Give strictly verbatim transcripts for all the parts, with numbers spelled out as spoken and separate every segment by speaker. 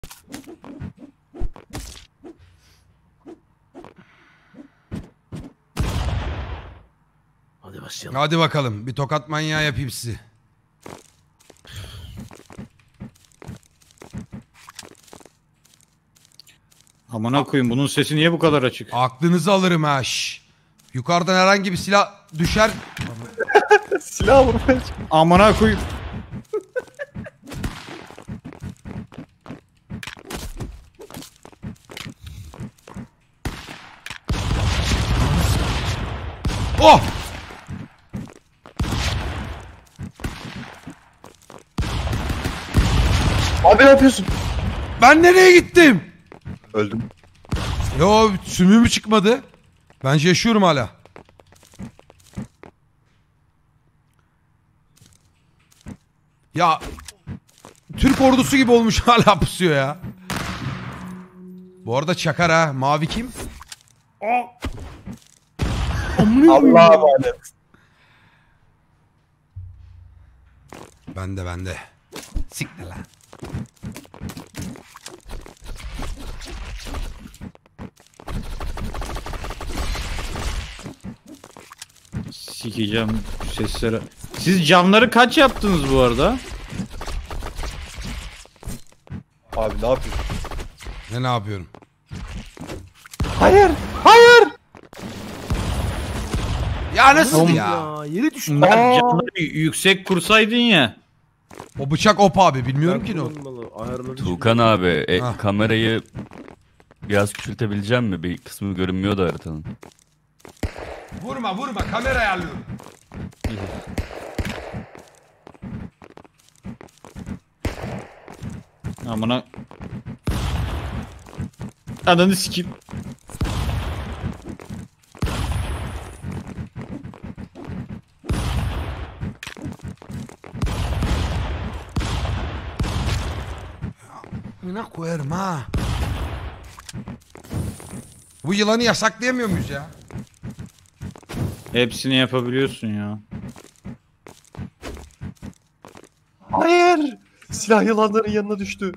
Speaker 1: Hadi başlayalım.
Speaker 2: Hadi bakalım. Bir tokat manyağı yapayım sizi.
Speaker 3: Amına koyayım, bunun sesi niye bu kadar açık?
Speaker 2: Aklınızı alırım ha. Şş. Yukarıdan herhangi bir silah düşer.
Speaker 4: Silah vurmaya.
Speaker 3: Amına koyayım.
Speaker 2: Oh!
Speaker 4: Abi ne yapıyorsun?
Speaker 2: Ben nereye gittim?
Speaker 4: Öldüm.
Speaker 2: Yo, sümüğüm çıkmadı. Bence yaşıyorum hala. Ya Türk ordusu gibi olmuş hala pusuyor ya. Bu arada çakar ha. Mavi kim?
Speaker 4: Allah'a emanet.
Speaker 2: Bende bende. Siktir lan.
Speaker 3: Sikeceğim sesleri. Siz camları kaç yaptınız bu arada?
Speaker 4: Abi ne yapıyorsun?
Speaker 2: Ne ne yapıyorum?
Speaker 4: Hayır. Hayır.
Speaker 2: Ya nasıl ya?
Speaker 1: Ya yere düştü.
Speaker 3: Mert, camları yüksek kursaydın ya.
Speaker 2: O bıçak op abi. Bilmiyorum ki ne o.
Speaker 5: Tuğkan abi e,
Speaker 2: Hah.
Speaker 5: kamerayı biraz küçültebilecek mi? Bir kısmı görünmüyor da haritanın.
Speaker 2: Vurma vurma. Kamera ayarlıyorum.
Speaker 3: Amına. Ananı sikeyim.
Speaker 2: Ne koyarım ha? Bu yılanı yasaklayamıyor muyuz ya?
Speaker 3: Hepsini yapabiliyorsun ya.
Speaker 4: Hayır. Silah yılanların yanına düştü.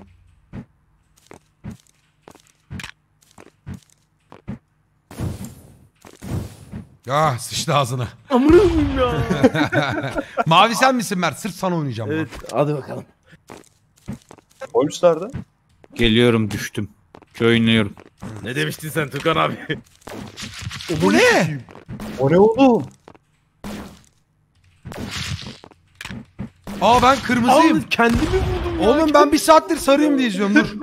Speaker 2: Ah sıçtı ağzına.
Speaker 1: Amınım ya.
Speaker 2: Mavi sen misin Mert? Sırf sana oynayacağım.
Speaker 1: Evet hadi bakalım.
Speaker 4: Holmes nerede?
Speaker 3: Geliyorum, düştüm. Oynuyorum.
Speaker 1: Ne demiştin sen Tukan abi?
Speaker 2: Bu ne?
Speaker 4: O ne oğlum?
Speaker 2: Aa ben kırmızıyım.
Speaker 1: Abi kendimi buldum ya.
Speaker 2: Oğlum ben bir saattir sarıyım diye izliyorum. Dur.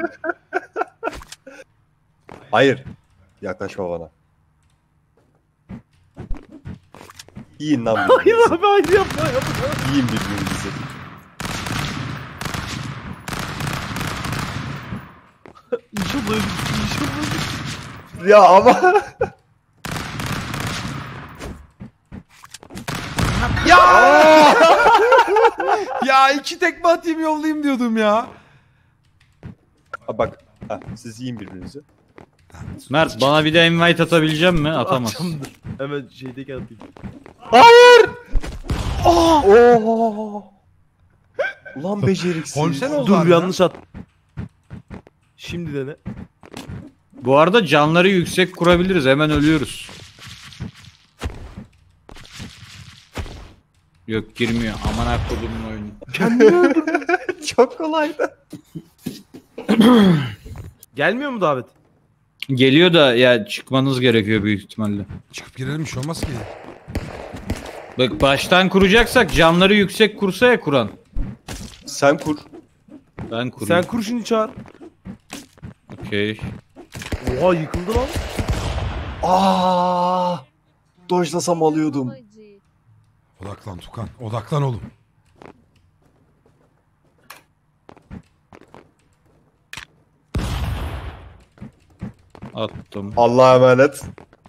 Speaker 4: Hayır. Yaklaşma bana. Yiyin lan
Speaker 1: Hayır
Speaker 4: birbirinizi.
Speaker 1: abi hayır yapma yapma.
Speaker 4: Yiyin birbirinizi.
Speaker 1: İnşallah öyle inşallah.
Speaker 4: Ya ama.
Speaker 2: Ya! Ya iki tekme atayım yollayayım diyordum ya.
Speaker 4: Ha, bak. Ha, siz yiyin birbirinizi.
Speaker 3: Mert, bana bir de invite atabilecek mi? Atamaz.
Speaker 1: Atacağımdır. Hemen şeydeki atayım.
Speaker 4: Hayır. Oh. Oo. Ulan beceriksiz.
Speaker 2: Holmes'e ne oldu
Speaker 1: Dur
Speaker 2: abi
Speaker 1: yanlış at. Şimdi dene.
Speaker 3: Bu arada canları yüksek kurabiliriz. Hemen ölüyoruz. Yok, girmiyor. Aman akkodumun oyunu.
Speaker 1: Kendimi öldürdüm.
Speaker 4: Çok kolaydı.
Speaker 1: Gelmiyor mu davet?
Speaker 3: Geliyor da ya, çıkmanız gerekiyor büyük ihtimalle.
Speaker 2: Çıkıp girelim bir şey olmaz ki.
Speaker 3: Bak, baştan kuracaksak canları yüksek kursa ya Kur'an.
Speaker 4: Sen kur.
Speaker 3: Ben kurayım.
Speaker 1: Sen kurşunu çağır.
Speaker 3: Okey.
Speaker 1: Oha yıkıldı lan.
Speaker 4: Aa! Dojlasam alıyordum.
Speaker 2: Odaklan Tukan. Odaklan oğlum.
Speaker 3: Attım.
Speaker 4: Allah'a emanet.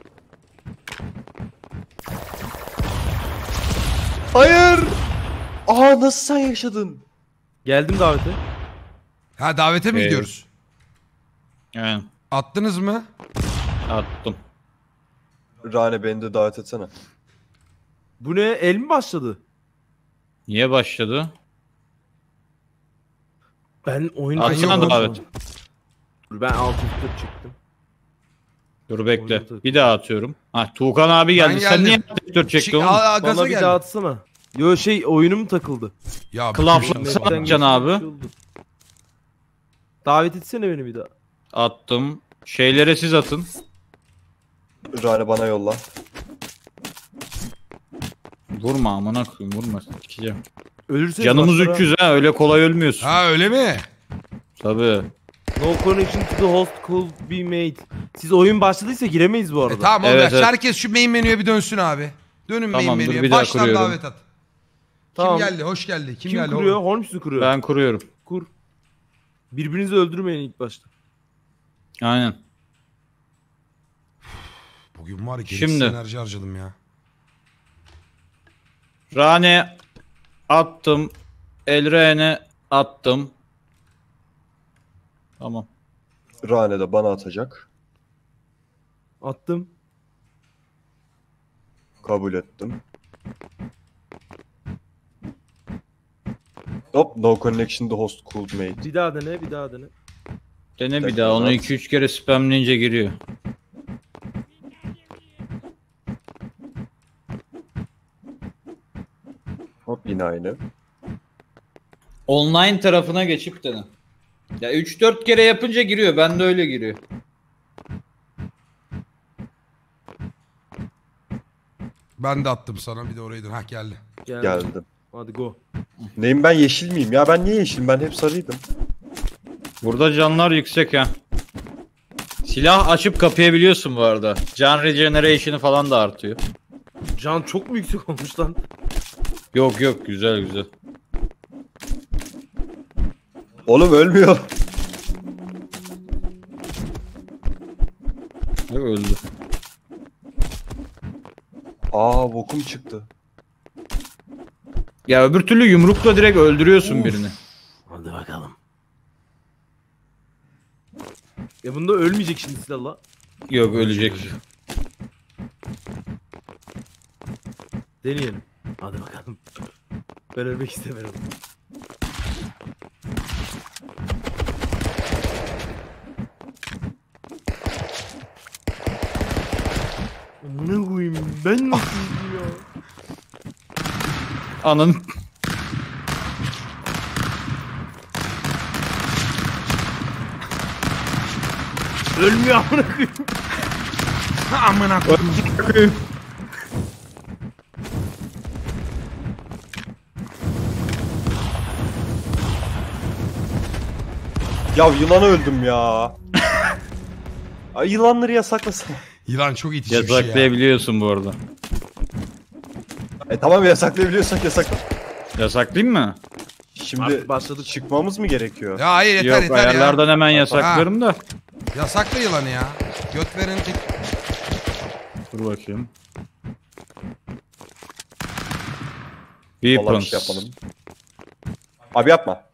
Speaker 4: Hayır. Aa, nasıl sen yaşadın?
Speaker 1: Geldim davete.
Speaker 2: Ha davete mi
Speaker 3: Evet.
Speaker 2: gidiyoruz?
Speaker 3: Yani
Speaker 2: Attınız mı?
Speaker 3: attım.
Speaker 4: Rane beni de davet etsene.
Speaker 1: Bu ne? El mi başladı?
Speaker 3: Niye başladı?
Speaker 1: Ben oyun
Speaker 3: Atsana
Speaker 2: yok.
Speaker 3: davet.
Speaker 1: Ben altı yüz çıktım.
Speaker 3: Dur bekle.
Speaker 1: Orada-
Speaker 3: Bir daha atıyorum. Ha Tuğkan abi geldi.
Speaker 2: Ben
Speaker 3: Sen niye
Speaker 2: geldim.
Speaker 3: dört çektin
Speaker 2: Çık,
Speaker 3: oğlum?
Speaker 2: aa, gaza
Speaker 1: Bana bir
Speaker 2: geldi.
Speaker 1: daha atsana. Yo şey oyunum takıldı.
Speaker 2: Ya
Speaker 3: Club
Speaker 2: bütün-
Speaker 3: Sen
Speaker 1: Netten
Speaker 3: atacaksın abi.
Speaker 1: geçmiş oldu. Davet etsene beni bir daha.
Speaker 3: Attım. Şeylere siz atın.
Speaker 4: Rane bana yolla.
Speaker 3: Vurma amına koyayım vurma. Sikeceğim.
Speaker 1: Ölürseniz
Speaker 3: Canımız
Speaker 1: başlara-
Speaker 3: üç yüz ha öyle kolay ölmüyorsun.
Speaker 2: Ha öyle mi?
Speaker 3: Tabii.
Speaker 1: No connection to the host could be made. Siz oyun başladıysa giremeyiz bu arada.
Speaker 2: E, tamam
Speaker 3: Evet,
Speaker 2: evet,
Speaker 3: evet.
Speaker 2: Herkes şu main menüye bir dönsün abi. Dönün main
Speaker 3: Tamamdır,
Speaker 2: menüye.
Speaker 3: bir daha
Speaker 2: Baştan
Speaker 3: kuruyorum.
Speaker 2: davet at.
Speaker 1: Tamam.
Speaker 2: Kim geldi? Hoş geldi. Kim,
Speaker 1: Kim
Speaker 2: geldi?
Speaker 1: kuruyor?
Speaker 2: oğlum?
Speaker 1: Holmes mi kuruyor?
Speaker 3: Ben kuruyorum.
Speaker 1: Kur. Birbirinizi öldürmeyin ilk başta.
Speaker 3: Aynen.
Speaker 2: Bugün var ya gereksiz
Speaker 3: Şimdi.
Speaker 2: enerji harcadım ya.
Speaker 3: Rane attım. Elren'e attım. Tamam.
Speaker 4: Rane de bana atacak.
Speaker 1: Attım.
Speaker 4: Kabul ettim. Hop, no connection the host could made.
Speaker 1: Bir daha dene, bir daha dene.
Speaker 3: Dene bir
Speaker 4: Tekrar
Speaker 3: daha onu
Speaker 4: at.
Speaker 3: iki üç kere spamleyince giriyor.
Speaker 4: Hop yine aynı.
Speaker 3: Online tarafına geçip dene. Ya üç dört kere yapınca giriyor. Ben de öyle giriyor.
Speaker 2: Ben de attım sana bir de orayı dön. Hah geldi.
Speaker 1: Geldim.
Speaker 4: Geldim.
Speaker 1: Hadi go.
Speaker 4: Neyim ben, yeşil miyim? Ya ben niye yeşilim? Ben hep sarıydım.
Speaker 3: Burada canlar yüksek ha. Silah açıp kapayabiliyorsun bu arada. Can regeneration'ı falan da artıyor.
Speaker 1: Can çok mu yüksek olmuş lan?
Speaker 3: Yok yok güzel güzel.
Speaker 4: Oğlum ölmüyor.
Speaker 3: Yok, öldü.
Speaker 4: Aa bokum çıktı.
Speaker 3: Ya öbür türlü yumrukla direkt öldürüyorsun birini.
Speaker 1: Hadi bakalım. Ya bunda ölmeyecek şimdi silahla.
Speaker 3: Yok ölecek.
Speaker 1: Deneyelim. Hadi bakalım. Ben ölmek istemiyorum. Amına koyayım ben nasıl ya?
Speaker 3: Anın.
Speaker 1: Ölmüyor amına koyayım.
Speaker 2: Amına koyayım.
Speaker 4: Ya yılana öldüm ya. Ay yılanları yasaklasana.
Speaker 2: Yılan çok itici bir şey ya.
Speaker 3: Yasaklayabiliyorsun bu arada.
Speaker 4: E tamam, yasaklayabiliyorsak yasakla.
Speaker 3: Yasaklayayım mı?
Speaker 4: Şimdi
Speaker 1: Artık başladık.
Speaker 4: çıkmamız mı gerekiyor?
Speaker 2: Ya hayır yeter
Speaker 3: Yok
Speaker 2: yeter
Speaker 3: ayarlardan
Speaker 2: ya.
Speaker 3: hemen yasaklarım da.
Speaker 2: Yasakla yılanı ya. Göt veren tek.
Speaker 3: Dur bakayım.
Speaker 4: Falan bir
Speaker 3: Weapons.
Speaker 4: şey yapalım. Abi yapma.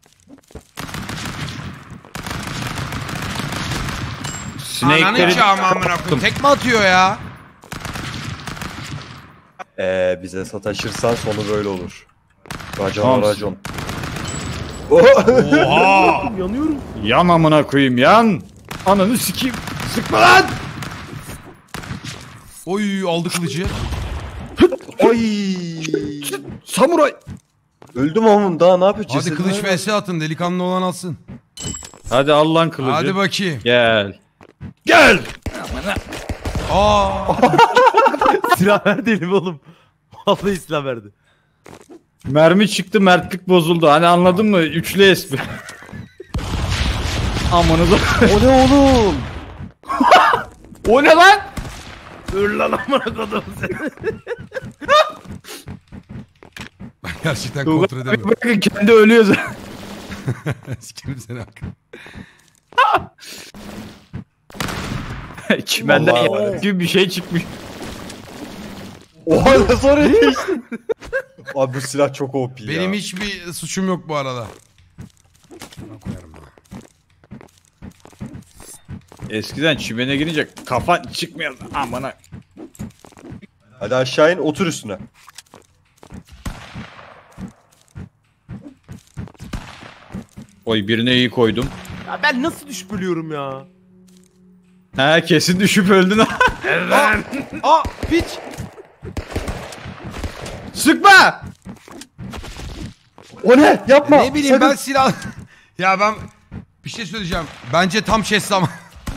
Speaker 2: Ananı
Speaker 3: Snake'leri
Speaker 2: çağım amına koyayım. Tekme atıyor ya.
Speaker 4: Ee, bize sataşırsan sonu böyle olur. Racon
Speaker 3: Tamam.
Speaker 4: racon.
Speaker 2: Oha.
Speaker 1: Yanıyorum.
Speaker 3: yan amına koyayım yan. Ananı sikeyim. Sıkma lan.
Speaker 2: Oy aldı kılıcı.
Speaker 4: Oy.
Speaker 3: Samuray.
Speaker 4: Öldüm oğlum, daha ne yapıyor?
Speaker 2: Hadi
Speaker 4: Cesedine
Speaker 2: kılıç
Speaker 4: bak.
Speaker 2: vs atın, delikanlı olan alsın.
Speaker 3: Hadi al lan kılıcı.
Speaker 2: Hadi bakayım.
Speaker 3: Gel. Gel.
Speaker 2: Aa.
Speaker 1: Silah verdi elim oğlum. Vallahi silah verdi.
Speaker 3: Mermi çıktı mertlik bozuldu. Hani anladın mı? Üçlü espri. Amanıza.
Speaker 4: O ne oğlum?
Speaker 3: O ne lan?
Speaker 1: Öl lan amına kodum seni.
Speaker 2: Gerçekten kontrol edemiyorum.
Speaker 3: Bakın kendi ölüyor zaten.
Speaker 2: Sikerim seni hakkı.
Speaker 3: Çimenden
Speaker 4: Allah
Speaker 3: yalan
Speaker 4: Allah.
Speaker 3: gibi bir şey çıkmış.
Speaker 4: Oha ne sonra değiştin? Abi bu silah çok O P ya.
Speaker 2: Benim hiçbir suçum yok bu arada. Şuna koyarım ben.
Speaker 3: Eskiden çimene girince kafa çıkmıyor. Amına.
Speaker 4: Hadi aşağı in, otur üstüne.
Speaker 3: Oy birine iyi koydum.
Speaker 1: Ya ben nasıl düşüp ölüyorum ya?
Speaker 3: He kesin düşüp öldün.
Speaker 2: Aa, aa piç.
Speaker 3: Sıkma!
Speaker 4: O ne? Yapma.
Speaker 2: Ne bileyim
Speaker 4: Sakın.
Speaker 2: ben silah... Ya ben bir şey söyleyeceğim. Bence tam şey zaman.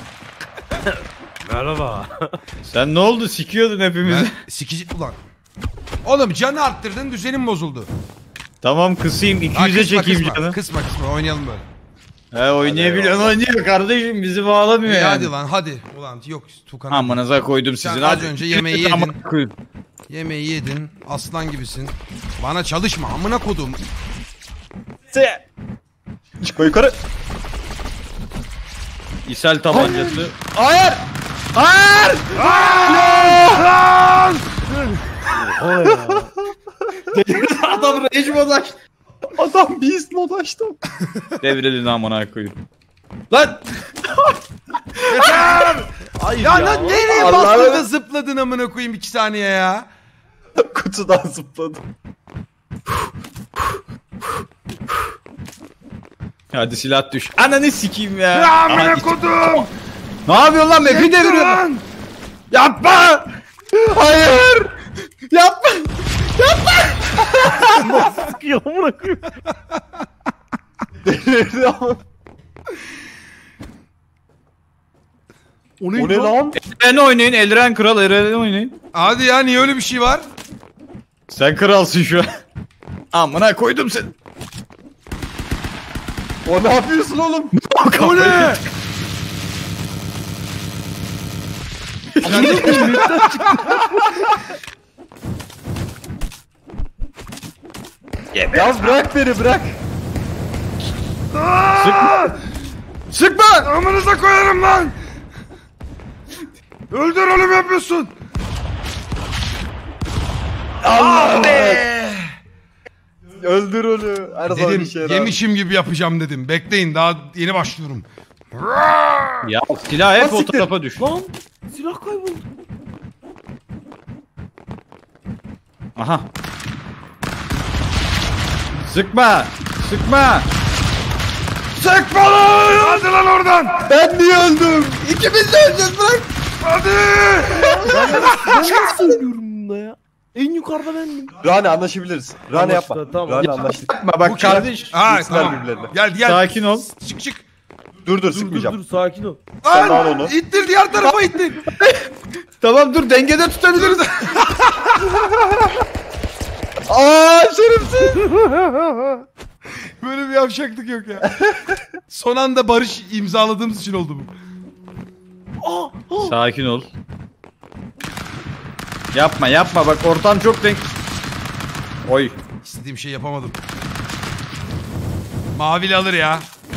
Speaker 1: Merhaba.
Speaker 3: Sen ne oldu? Sikiyordun hepimizi.
Speaker 2: Ben sikici... Ulan. Oğlum canı arttırdın, düzenin bozuldu.
Speaker 3: Tamam kısayım.
Speaker 2: Ha,
Speaker 3: iki yüze
Speaker 2: kısma,
Speaker 3: çekeyim
Speaker 2: kısma,
Speaker 3: canı.
Speaker 2: Kısma kısma oynayalım böyle.
Speaker 3: He oynayabiliyorsun oynuyor kardeşim. Bizi bağlamıyor
Speaker 2: İyi,
Speaker 3: yani.
Speaker 2: hadi lan hadi. Ulan yok Tukan.
Speaker 3: Amanıza koydum
Speaker 2: Sen
Speaker 3: sizin.
Speaker 2: az
Speaker 3: Hadi.
Speaker 2: önce yemeği yedin.
Speaker 3: Amına koyayım.
Speaker 2: Yemeği yedin. Aslan gibisin. Bana çalışma amına kodum.
Speaker 4: Se. Çıkma yukarı.
Speaker 3: İshal tabancası. Hayır! Hayır! Adam rage mod açtı.
Speaker 4: Adam beast mod açtı.
Speaker 3: Devredin amına koyayım. Lan!
Speaker 1: Hayır
Speaker 2: Ya, lan nereye
Speaker 4: Allah'ım.
Speaker 2: bastın da zıpladın amına koyayım iki saniye ya.
Speaker 4: Kutudan zıpladım.
Speaker 3: Hadi silah düş. Ananı sikeyim ya.
Speaker 2: Amına
Speaker 3: Hadi.
Speaker 2: kodum.
Speaker 3: Ne yapıyorsun lan? Map'i deviriyorsun. Yapma! Hayır! Yapma!
Speaker 1: Sıkıyor amına koyayım.
Speaker 4: Delirdi ama.
Speaker 1: O ne,
Speaker 4: O ne lan?
Speaker 3: Elren oynayın. Elren kral. Elren oynayın.
Speaker 2: Hadi ya niye öyle bir şey var?
Speaker 3: Sen kralsın şu an. Amına koydum seni.
Speaker 4: O ne yapıyorsun oğlum?
Speaker 2: O ne?
Speaker 4: Ya bırak beni bırak.
Speaker 3: Sıkma! Sıkma!
Speaker 2: Amınıza koyarım lan. Öldür oğlum yapıyorsun. Allah be.
Speaker 4: Öldür onu. Her zaman
Speaker 2: Dedim
Speaker 4: işe yarar.
Speaker 2: yemişim gibi yapacağım dedim. Bekleyin daha yeni başlıyorum.
Speaker 3: Ya silah hep o
Speaker 4: Siktir.
Speaker 3: tarafa düş.
Speaker 1: Lan silah kayboldu.
Speaker 3: Aha. Sıkma! Sıkma!
Speaker 2: Sıkma lan! Hadi lan oradan!
Speaker 4: Ben niye öldüm?
Speaker 3: İkimiz de öleceğiz bırak!
Speaker 2: Hadi!
Speaker 1: Ben nasıl ölüyorum bunda ya? En yukarıda bendim.
Speaker 4: Rane anlaşabiliriz. Rane yapma.
Speaker 1: Anlaştık, tamam.
Speaker 4: Rane anlaştık.
Speaker 3: Yapma bak kardeş.
Speaker 2: Ha
Speaker 4: Gitsinler
Speaker 2: tamam.
Speaker 4: birbirlerine.
Speaker 2: Gel gel.
Speaker 3: Sakin ol.
Speaker 2: Çık çık.
Speaker 4: Dur dur
Speaker 1: Dur dur
Speaker 4: sıkmayacağım.
Speaker 1: dur sakin ol.
Speaker 4: Sen de al
Speaker 2: Lan
Speaker 4: onu.
Speaker 2: ittir diğer tarafa ittir.
Speaker 3: Tamam dur dengede tutabiliriz.
Speaker 4: Aa şerefsiz.
Speaker 2: Böyle bir yavşaklık yok ya. Son anda barış imzaladığımız için oldu bu.
Speaker 3: Sakin ol. Yapma yapma bak ortam çok denk. Oy.
Speaker 2: İstediğim şey yapamadım. Mavili alır ya.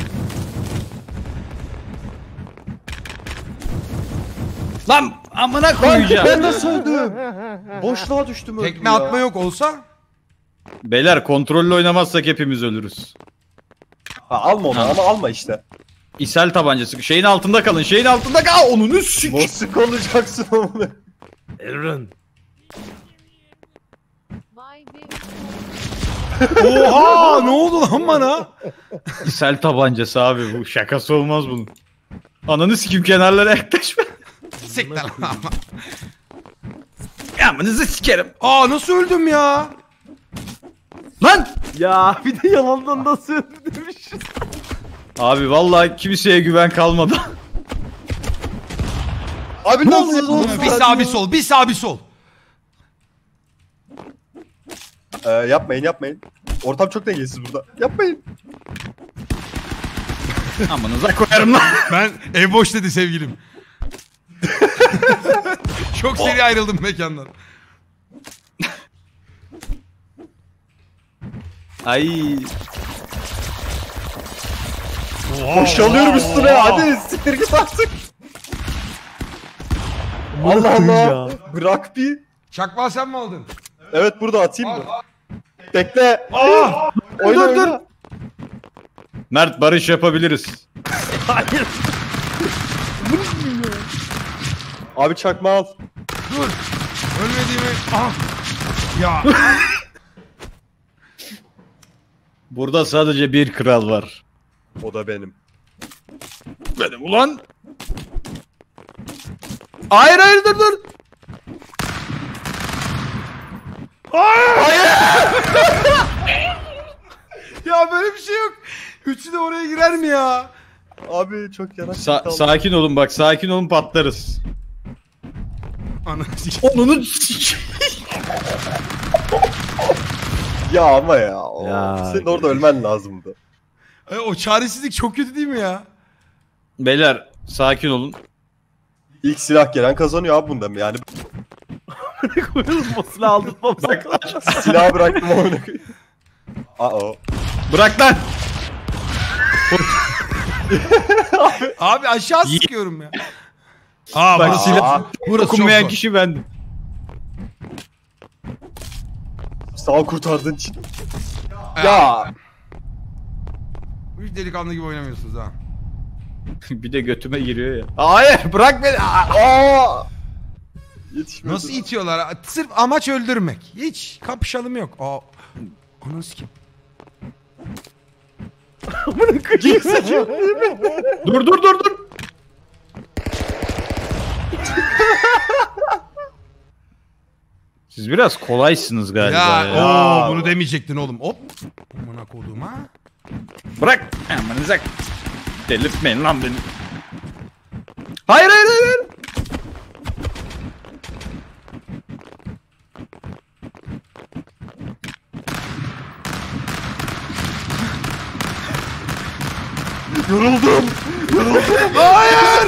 Speaker 3: Lan amına
Speaker 4: Ben,
Speaker 3: koyacağım.
Speaker 4: ben nasıl öldüm? Boşluğa düştüm öldüm
Speaker 2: Tekme
Speaker 4: ya.
Speaker 2: atma yok olsa.
Speaker 3: Beyler kontrollü oynamazsak hepimiz ölürüz.
Speaker 4: Ha, alma onu ama alma işte.
Speaker 3: İshal tabancası. Şeyin altında kalın. Şeyin altında kal. Onunu sik.
Speaker 4: Nasıl olacaksın onu?
Speaker 1: Eren.
Speaker 6: Vay be.
Speaker 2: Oha ne oldu lan bana?
Speaker 3: İshal tabancası abi bu. Şakası olmaz bunun. Ananı sikim kenarlara yaklaşma.
Speaker 2: Siktir lan.
Speaker 3: Amanızı sikerim.
Speaker 2: Aa nasıl öldüm ya?
Speaker 3: Lan!
Speaker 1: Ya bir de yalandan nasıl öldü demişiz.
Speaker 3: Abi vallahi kimseye güven kalmadı.
Speaker 4: Abi nasıl oldu?
Speaker 2: Bir sağ bir sol, bir sağ bir sol.
Speaker 4: Ee, yapmayın yapmayın. Ortam çok dengesiz burada. Yapmayın.
Speaker 3: Amanıza koyarım lan.
Speaker 2: Ben ev boş dedi sevgilim. Çok seri ayrıldım mekandan.
Speaker 3: Ay.
Speaker 4: Boşalıyorum üstüne hadi siktir git artık. Allah Allah.
Speaker 1: Ya.
Speaker 4: Bırak bir.
Speaker 2: Çakmağı sen mi aldın?
Speaker 4: Evet burada atayım mı? Bekle.
Speaker 2: Aa!
Speaker 4: Oyna
Speaker 2: dur, dur.
Speaker 4: oyna.
Speaker 3: Mert barış yapabiliriz.
Speaker 1: Hayır.
Speaker 4: Abi çakma al.
Speaker 2: Dur. Ölmediğimi... Ah! Ya.
Speaker 3: Burada sadece bir kral var.
Speaker 4: O da benim.
Speaker 3: Benim ulan. Hayır hayır dur dur.
Speaker 2: Ya böyle bir şey yok. Üçü de oraya girer mi ya?
Speaker 4: Abi çok yanaş.
Speaker 3: Sa- sakin olun bak, sakin olun, patlarız.
Speaker 2: Ananı
Speaker 3: Onunu
Speaker 4: Ya ama ya. o-
Speaker 1: Ya,
Speaker 4: Senin orada ölmen lazımdı.
Speaker 2: E, o çaresizlik çok kötü değil mi ya?
Speaker 3: Beyler sakin olun.
Speaker 4: İlk silah gelen kazanıyor abi bunda. Yani
Speaker 1: Koyalım o silahı aldırmam.
Speaker 3: Bak
Speaker 4: silahı bıraktım onu. Aa.
Speaker 3: bırak lan.
Speaker 2: Abi aşağı sıkıyorum ya. Aa
Speaker 3: Bak
Speaker 2: bak
Speaker 3: silah
Speaker 2: burası çok
Speaker 3: dokunmayan
Speaker 2: zor.
Speaker 3: kişi bendim.
Speaker 4: Sağ ol kurtardığın için. Ya.
Speaker 2: Hiç delikanlı gibi oynamıyorsunuz ha.
Speaker 3: Bir de götüme giriyor ya. Hayır bırak beni.
Speaker 4: Aa. Yetişmedi.
Speaker 2: Nasıl itiyorlar? Sırf amaç öldürmek. Hiç kapışalım yok. Aa. Ananı sikeyim.
Speaker 3: Dur dur dur dur. Siz biraz kolaysınız galiba
Speaker 2: Ya,
Speaker 3: ya.
Speaker 2: Oo, bunu demeyecektin oğlum. Hop. Amına koduğum ha.
Speaker 3: Bırak. Amanıza. Delirtmeyin lan beni. Hayır hayır hayır.
Speaker 4: Yoruldum.
Speaker 2: Hayır.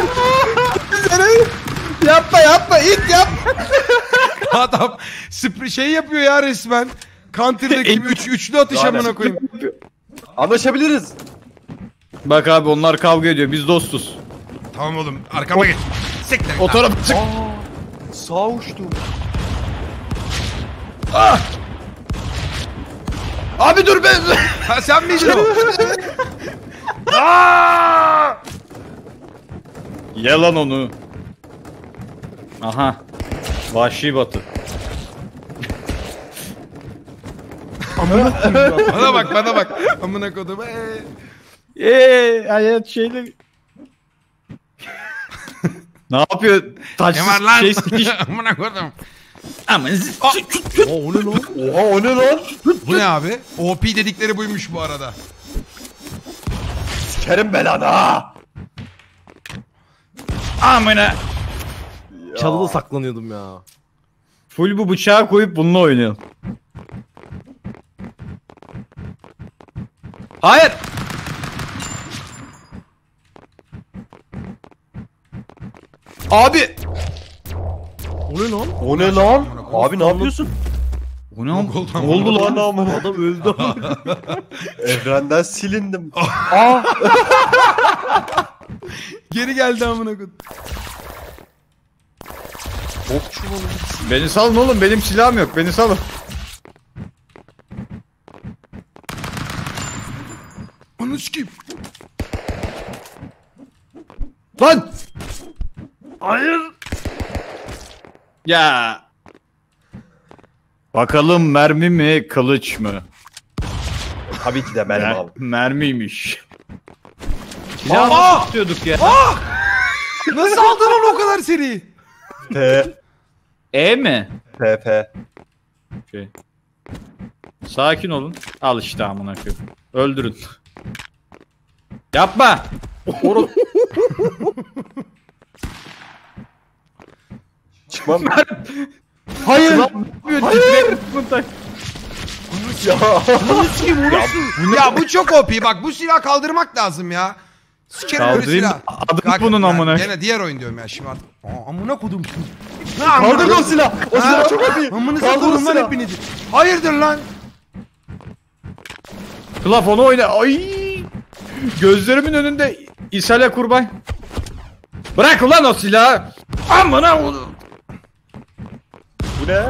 Speaker 3: Yapma yapma it yapma.
Speaker 2: Adam sprey şey yapıyor ya resmen. Counter'daki gibi üç, üçlü atış
Speaker 4: Lanet.
Speaker 2: amına koyayım.
Speaker 4: Anlaşabiliriz.
Speaker 3: Bak abi onlar kavga ediyor, biz dostuz.
Speaker 2: Tamam oğlum arkama geç. Siktir.
Speaker 3: O tarafa çık.
Speaker 4: Sağ uçtum.
Speaker 3: Abi dur ben.
Speaker 2: Ha, sen miydin o? Aa!
Speaker 3: Ye lan onu. Aha. Vahşi batı.
Speaker 2: Bana bak bana bak. Amına kodum. Ee.
Speaker 3: Eee hayat şeyle. Ne yapıyor? Taçsız
Speaker 2: Ne var lan?
Speaker 3: şey sikiş.
Speaker 2: Amına kodum.
Speaker 3: Ama
Speaker 2: Aa, o ne lan?
Speaker 4: Oha o ne lan?
Speaker 2: Bu ne abi? O P dedikleri buymuş bu arada.
Speaker 4: Sikerim belanı.
Speaker 3: amına.
Speaker 1: Çalıda saklanıyordum ya.
Speaker 3: Full bu bıçağı koyup bununla oynayalım. Hayır. Abi.
Speaker 1: O ne lan?
Speaker 4: O ne lan? Abi ne yapıyorsun?
Speaker 3: Bu ne
Speaker 2: Yok
Speaker 3: oldu?
Speaker 2: oldu
Speaker 3: Ne
Speaker 2: ama.
Speaker 3: oldu lan?
Speaker 4: Lan
Speaker 1: Adam öldü ama.
Speaker 4: Evrenden silindim. Aa.
Speaker 2: Geri geldi amına kodum.
Speaker 4: Okçu oğlum.
Speaker 3: Beni salın oğlum, benim silahım yok, beni salın.
Speaker 2: Onu sikeyim.
Speaker 3: Lan! Hayır! Ya! Bakalım mermi mi, kılıç mı?
Speaker 4: Tabii ki de benim
Speaker 3: Mer-
Speaker 4: abi.
Speaker 3: mermiymiş.
Speaker 2: Aa!
Speaker 3: Silahı tutuyorduk ya.
Speaker 2: Nasıl aldın onu o kadar seri?
Speaker 4: T.
Speaker 3: E mi?
Speaker 4: P. P.
Speaker 3: Şey. Sakin olun. Al işte amına koyayım. Öldürün. Yapma!
Speaker 4: Çıkmam.
Speaker 3: Hayır! Hayır!
Speaker 4: Ya.
Speaker 2: Ya bu çok O P. Bak bu silah kaldırmak lazım ya. Sikerim böyle
Speaker 3: Kaldırayım.
Speaker 2: silah.
Speaker 3: Adım
Speaker 2: Bak,
Speaker 3: bunun
Speaker 2: ben
Speaker 3: amına.
Speaker 2: Gene diğer oyun diyorum ya şimdi artık. Aa, amına kodum.
Speaker 4: Kaldır o silah. O silah çok iyi.
Speaker 2: Amınıza
Speaker 4: Kaldır o
Speaker 2: kodum lan
Speaker 4: silah.
Speaker 2: hepinizi. Hayırdır lan?
Speaker 3: Klaf onu oyna. Ay! Gözlerimin önünde ishale kurban. Bırak ulan o silahı. Amına oğlum.
Speaker 4: Bu ne?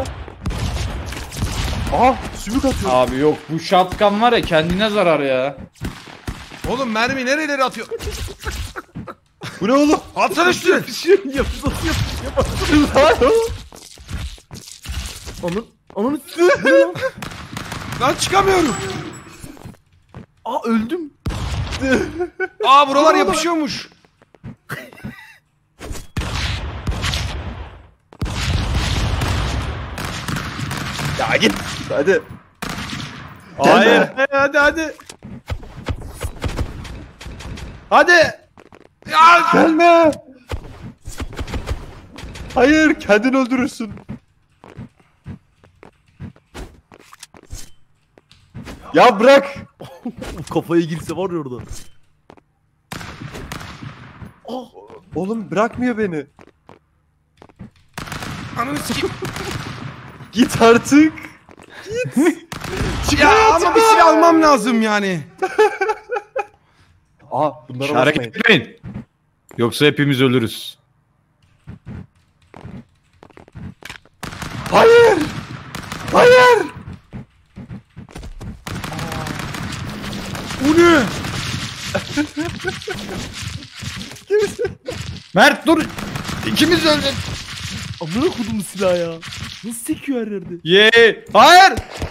Speaker 4: Aha sümük atıyor.
Speaker 3: Abi yok bu shotgun var ya kendine zarar ya.
Speaker 2: Oğlum mermi nerelere atıyor?
Speaker 4: Bu ne oğlum?
Speaker 2: Atsana üstüne.
Speaker 1: Yapsın yapsın. Onun onun
Speaker 2: Lan çıkamıyorum.
Speaker 1: Aa öldüm.
Speaker 2: Aa buralar yapışıyormuş.
Speaker 4: Ya git. Hadi.
Speaker 3: Hayır. Hadi hadi. Hadi.
Speaker 2: Ya
Speaker 4: Gelme. Hayır, kendin öldürürsün. Ya bırak.
Speaker 1: Kafaya girse var ya orada.
Speaker 4: Oğlum bırakmıyor beni.
Speaker 2: ananı sikeyim.
Speaker 4: Git artık.
Speaker 2: Ya ama bir silah almam lazım yani.
Speaker 4: Aa, bunlara
Speaker 3: Hareket
Speaker 4: basmayın.
Speaker 3: etmeyin. Yoksa hepimiz ölürüz.
Speaker 4: Hayır. Hayır.
Speaker 2: Bu ne?
Speaker 3: Mert dur. İkimiz öldük.
Speaker 1: Amına kodum silah ya. Nasıl sekiyor her yerde?
Speaker 3: Ye. Hayır.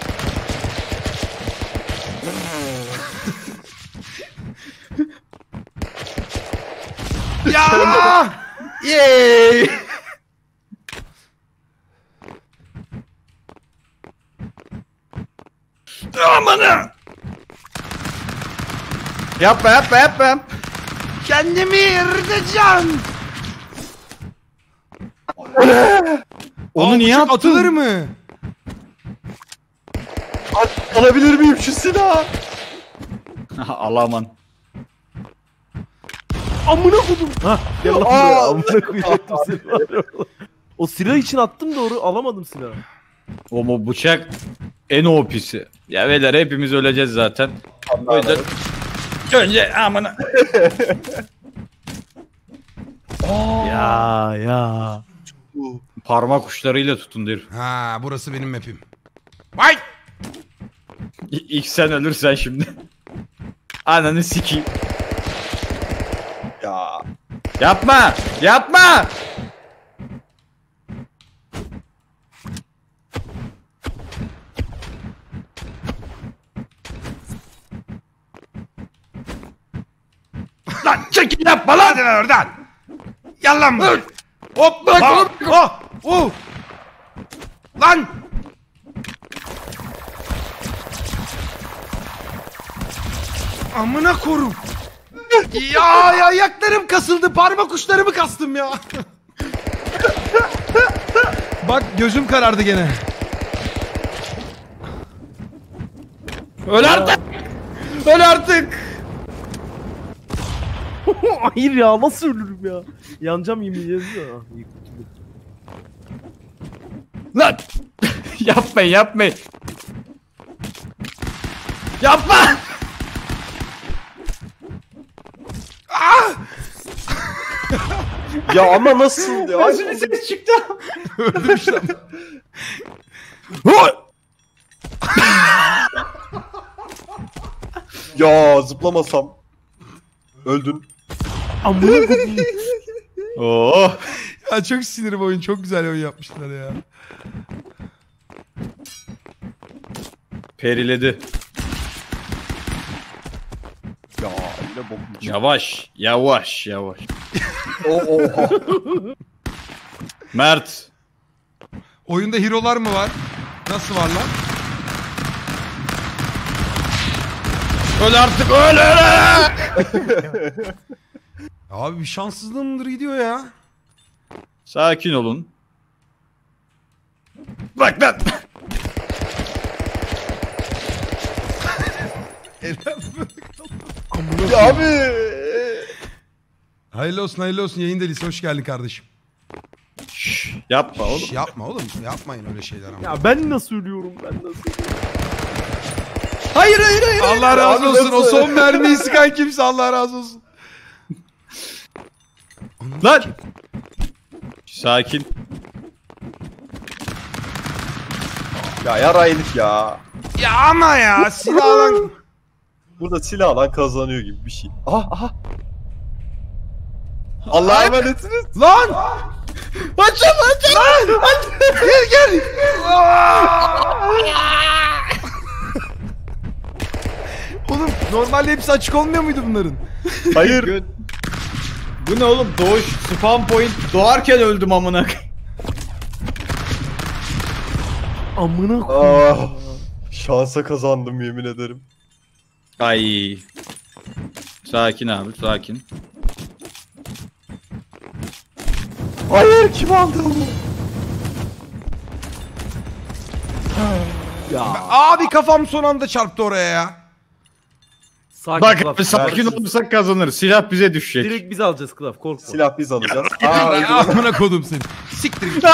Speaker 2: Ya!
Speaker 3: Yay. Amanı. Yapma yapma yapma.
Speaker 2: Kendimi yırtacağım.
Speaker 3: Onu
Speaker 2: Aa,
Speaker 3: niye
Speaker 2: bıçak
Speaker 3: attın?
Speaker 2: atılır mı?
Speaker 4: Al- alabilir miyim şu silahı?
Speaker 3: Alaman.
Speaker 1: Amına kodum. Hah gel lan
Speaker 4: Aa!
Speaker 1: buraya. Amına koyacaktım seni var ya. O silah için attım doğru alamadım silahı.
Speaker 3: O bu bıçak en O P'si. Ya beyler hepimiz öleceğiz zaten. O yüzden önce amına.
Speaker 1: Ya ya.
Speaker 3: Parmak uçlarıyla tutun der.
Speaker 2: Ha, burası benim map'im. Vay!
Speaker 3: İ- İlk sen ölürsen şimdi. Ananı sikeyim.
Speaker 4: Ya.
Speaker 3: Yapma! Yapma!
Speaker 2: Lan çekil yapma lan! Hadi lan oradan! Gel lan buraya! Hop bırak oğlum! Oh! Oh! Lan! Amına korum! Ya ya ayaklarım kasıldı, parmak uçlarımı kastım ya. Bak gözüm karardı gene.
Speaker 3: Öl artık! Öl artık!
Speaker 1: Hayır ya nasıl ölürüm ya? Yanacağım yemin ediyorum ya. Ah, iyi kurtuldum.
Speaker 3: Lan! Yapmayın yapmayın. Yapma!
Speaker 4: Ya ama nasıl ya?
Speaker 3: Gözünü ses çıktı.
Speaker 2: Öldüm işte.
Speaker 4: Ya zıplamasam. Öldün.
Speaker 1: Amına kodum.
Speaker 3: Oo.
Speaker 2: Ya çok sinirim oyun, çok güzel oyun yapmışlar ya.
Speaker 3: Periledi.
Speaker 4: Ya yine bok.
Speaker 3: Yavaş, yavaş, yavaş.
Speaker 4: O oha.
Speaker 3: Mert.
Speaker 2: Oyunda hero'lar mı var? Nasıl var lan?
Speaker 3: Öl artık öl öl!
Speaker 2: Abi bir şanssızlığımdır gidiyor ya.
Speaker 3: Sakin olun. Bak lan.
Speaker 4: Ya abi.
Speaker 2: Hayırlı olsun, hayırlı olsun, yayın delisi, hoş geldin kardeşim.
Speaker 3: Yapma oğlum.
Speaker 2: Şş, yapma oğlum, yapmayın öyle şeyler ama.
Speaker 1: Ya ben nasıl ölüyorum ben nasıl ölüyorum?
Speaker 3: Hayır hayır hayır.
Speaker 2: Allah razı
Speaker 4: Abi
Speaker 2: olsun, o
Speaker 4: nasıl?
Speaker 2: son mermiyi sıkan kimse Allah razı olsun.
Speaker 3: Lan. Sakin.
Speaker 4: Ya yara Elif ya.
Speaker 2: Ya ama ya silah alan...
Speaker 4: Burada silah alan kazanıyor gibi bir şey. Aha aha. Allah'a emanetsiniz.
Speaker 2: Lan!
Speaker 3: Açın açın. Lan.
Speaker 2: Gel gel! Oğlum normalde hepsi açık olmuyor muydu bunların?
Speaker 4: Hayır.
Speaker 3: Bu ne oğlum? Doğuş spawn point doğarken öldüm amına.
Speaker 1: Amına koyayım.
Speaker 4: Ah, şansa kazandım yemin ederim.
Speaker 3: Ay. Sakin abi sakin.
Speaker 4: Hayır, kim aldı onu?
Speaker 1: Ya.
Speaker 2: Abi kafam son anda çarptı oraya ya.
Speaker 1: Sakin
Speaker 3: Bak
Speaker 1: Klaf,
Speaker 3: abi sakin
Speaker 1: sakin.
Speaker 3: olursak kazanır. Silah bize düşecek.
Speaker 1: Direkt biz alacağız Klaf, korkma.
Speaker 4: Silah biz alacağız. Aa,
Speaker 2: Ay,
Speaker 4: öldürdüm.
Speaker 2: amına kodum seni. Siktir git.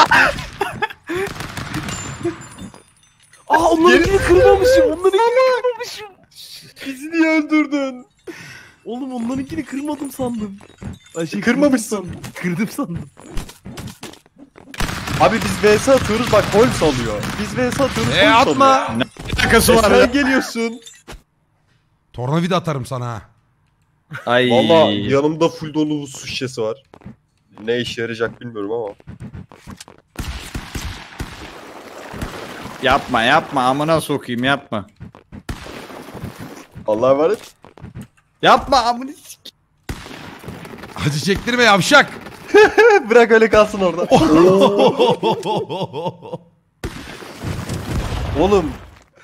Speaker 1: Aa onlarınkini kırmamışım. Onlarınkini kırmamışım.
Speaker 4: Bizi niye öldürdün?
Speaker 1: Oğlum onlarınkini kırmadım sandım. Ay, şey,
Speaker 4: Kırmamışsın.
Speaker 1: kırdım sandım. Kırdım sandım.
Speaker 4: Abi biz V S atıyoruz, bak Holmes alıyor. Biz V S atıyoruz,
Speaker 2: E
Speaker 4: Holmes
Speaker 2: atma.
Speaker 4: alıyor.
Speaker 3: Takası
Speaker 4: E
Speaker 3: var
Speaker 4: sen
Speaker 3: ya.
Speaker 4: geliyorsun.
Speaker 2: Tornavida atarım sana ha.
Speaker 3: Ay.
Speaker 4: Valla yanımda full dolu su şişesi var. Ne işe yarayacak bilmiyorum ama.
Speaker 3: Yapma yapma amına sokayım yapma.
Speaker 4: Allah'a emanet.
Speaker 3: Yapma amına sik.
Speaker 2: Acı çektirme yavşak.
Speaker 4: Bırak öyle kalsın orada. Oğlum.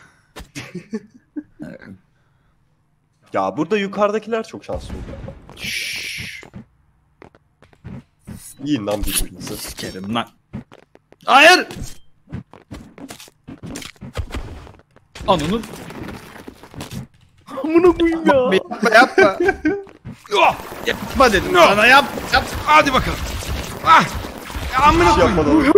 Speaker 4: Ya burada yukarıdakiler çok şanslı oluyor. Yiyin lan birbirinizi.
Speaker 3: Sikerim lan. Hayır. Ananın.
Speaker 1: Amına koyayım ya.
Speaker 3: Yapma yapma.
Speaker 2: Oh,
Speaker 3: Yapma dedim
Speaker 2: No.
Speaker 3: sana yap. Yap.
Speaker 2: hadi bakalım. Ah. Ya amına
Speaker 4: Hiç
Speaker 2: koyayım.
Speaker 4: yapmadan.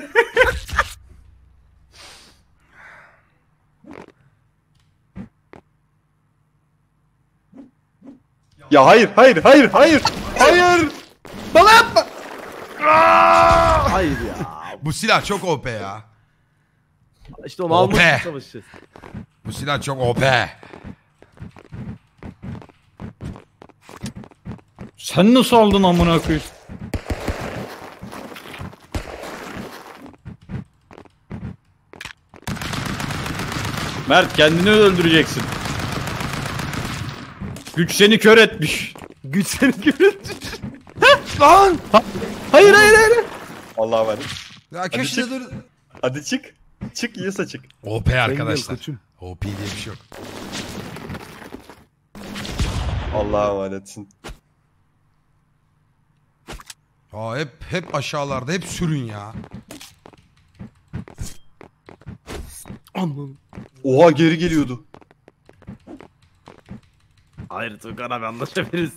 Speaker 4: Ya hayır, hayır, hayır, hayır. Hayır.
Speaker 3: Bana yapma.
Speaker 1: Hayır ya.
Speaker 2: Bu silah çok O P ya.
Speaker 1: İşte onu
Speaker 2: O
Speaker 1: almak
Speaker 2: P.
Speaker 1: için savaşacağız.
Speaker 2: Bu silah çok O P.
Speaker 3: Sen nasıl aldın amına koyayım? Mert kendini öldüreceksin. Güç seni kör etmiş.
Speaker 1: Güç seni görüntü.
Speaker 2: Lan.
Speaker 3: Hayır hayır hayır.
Speaker 4: Allah'a emanet.
Speaker 2: Ya keşke
Speaker 4: çık.
Speaker 2: dur.
Speaker 4: Hadi çık. Çık, yiyorsa çık.
Speaker 2: O P
Speaker 1: Arkadaşlar.
Speaker 2: arkadaşlar.
Speaker 1: Koçum.
Speaker 2: O P diye bir şey yok.
Speaker 4: Allah'a emanetsin.
Speaker 2: Aa hep hep aşağılarda, hep sürün ya.
Speaker 1: Anladım.
Speaker 4: Oha, geri geliyordu.
Speaker 1: Hayır Tukan abi anlaşabiliriz.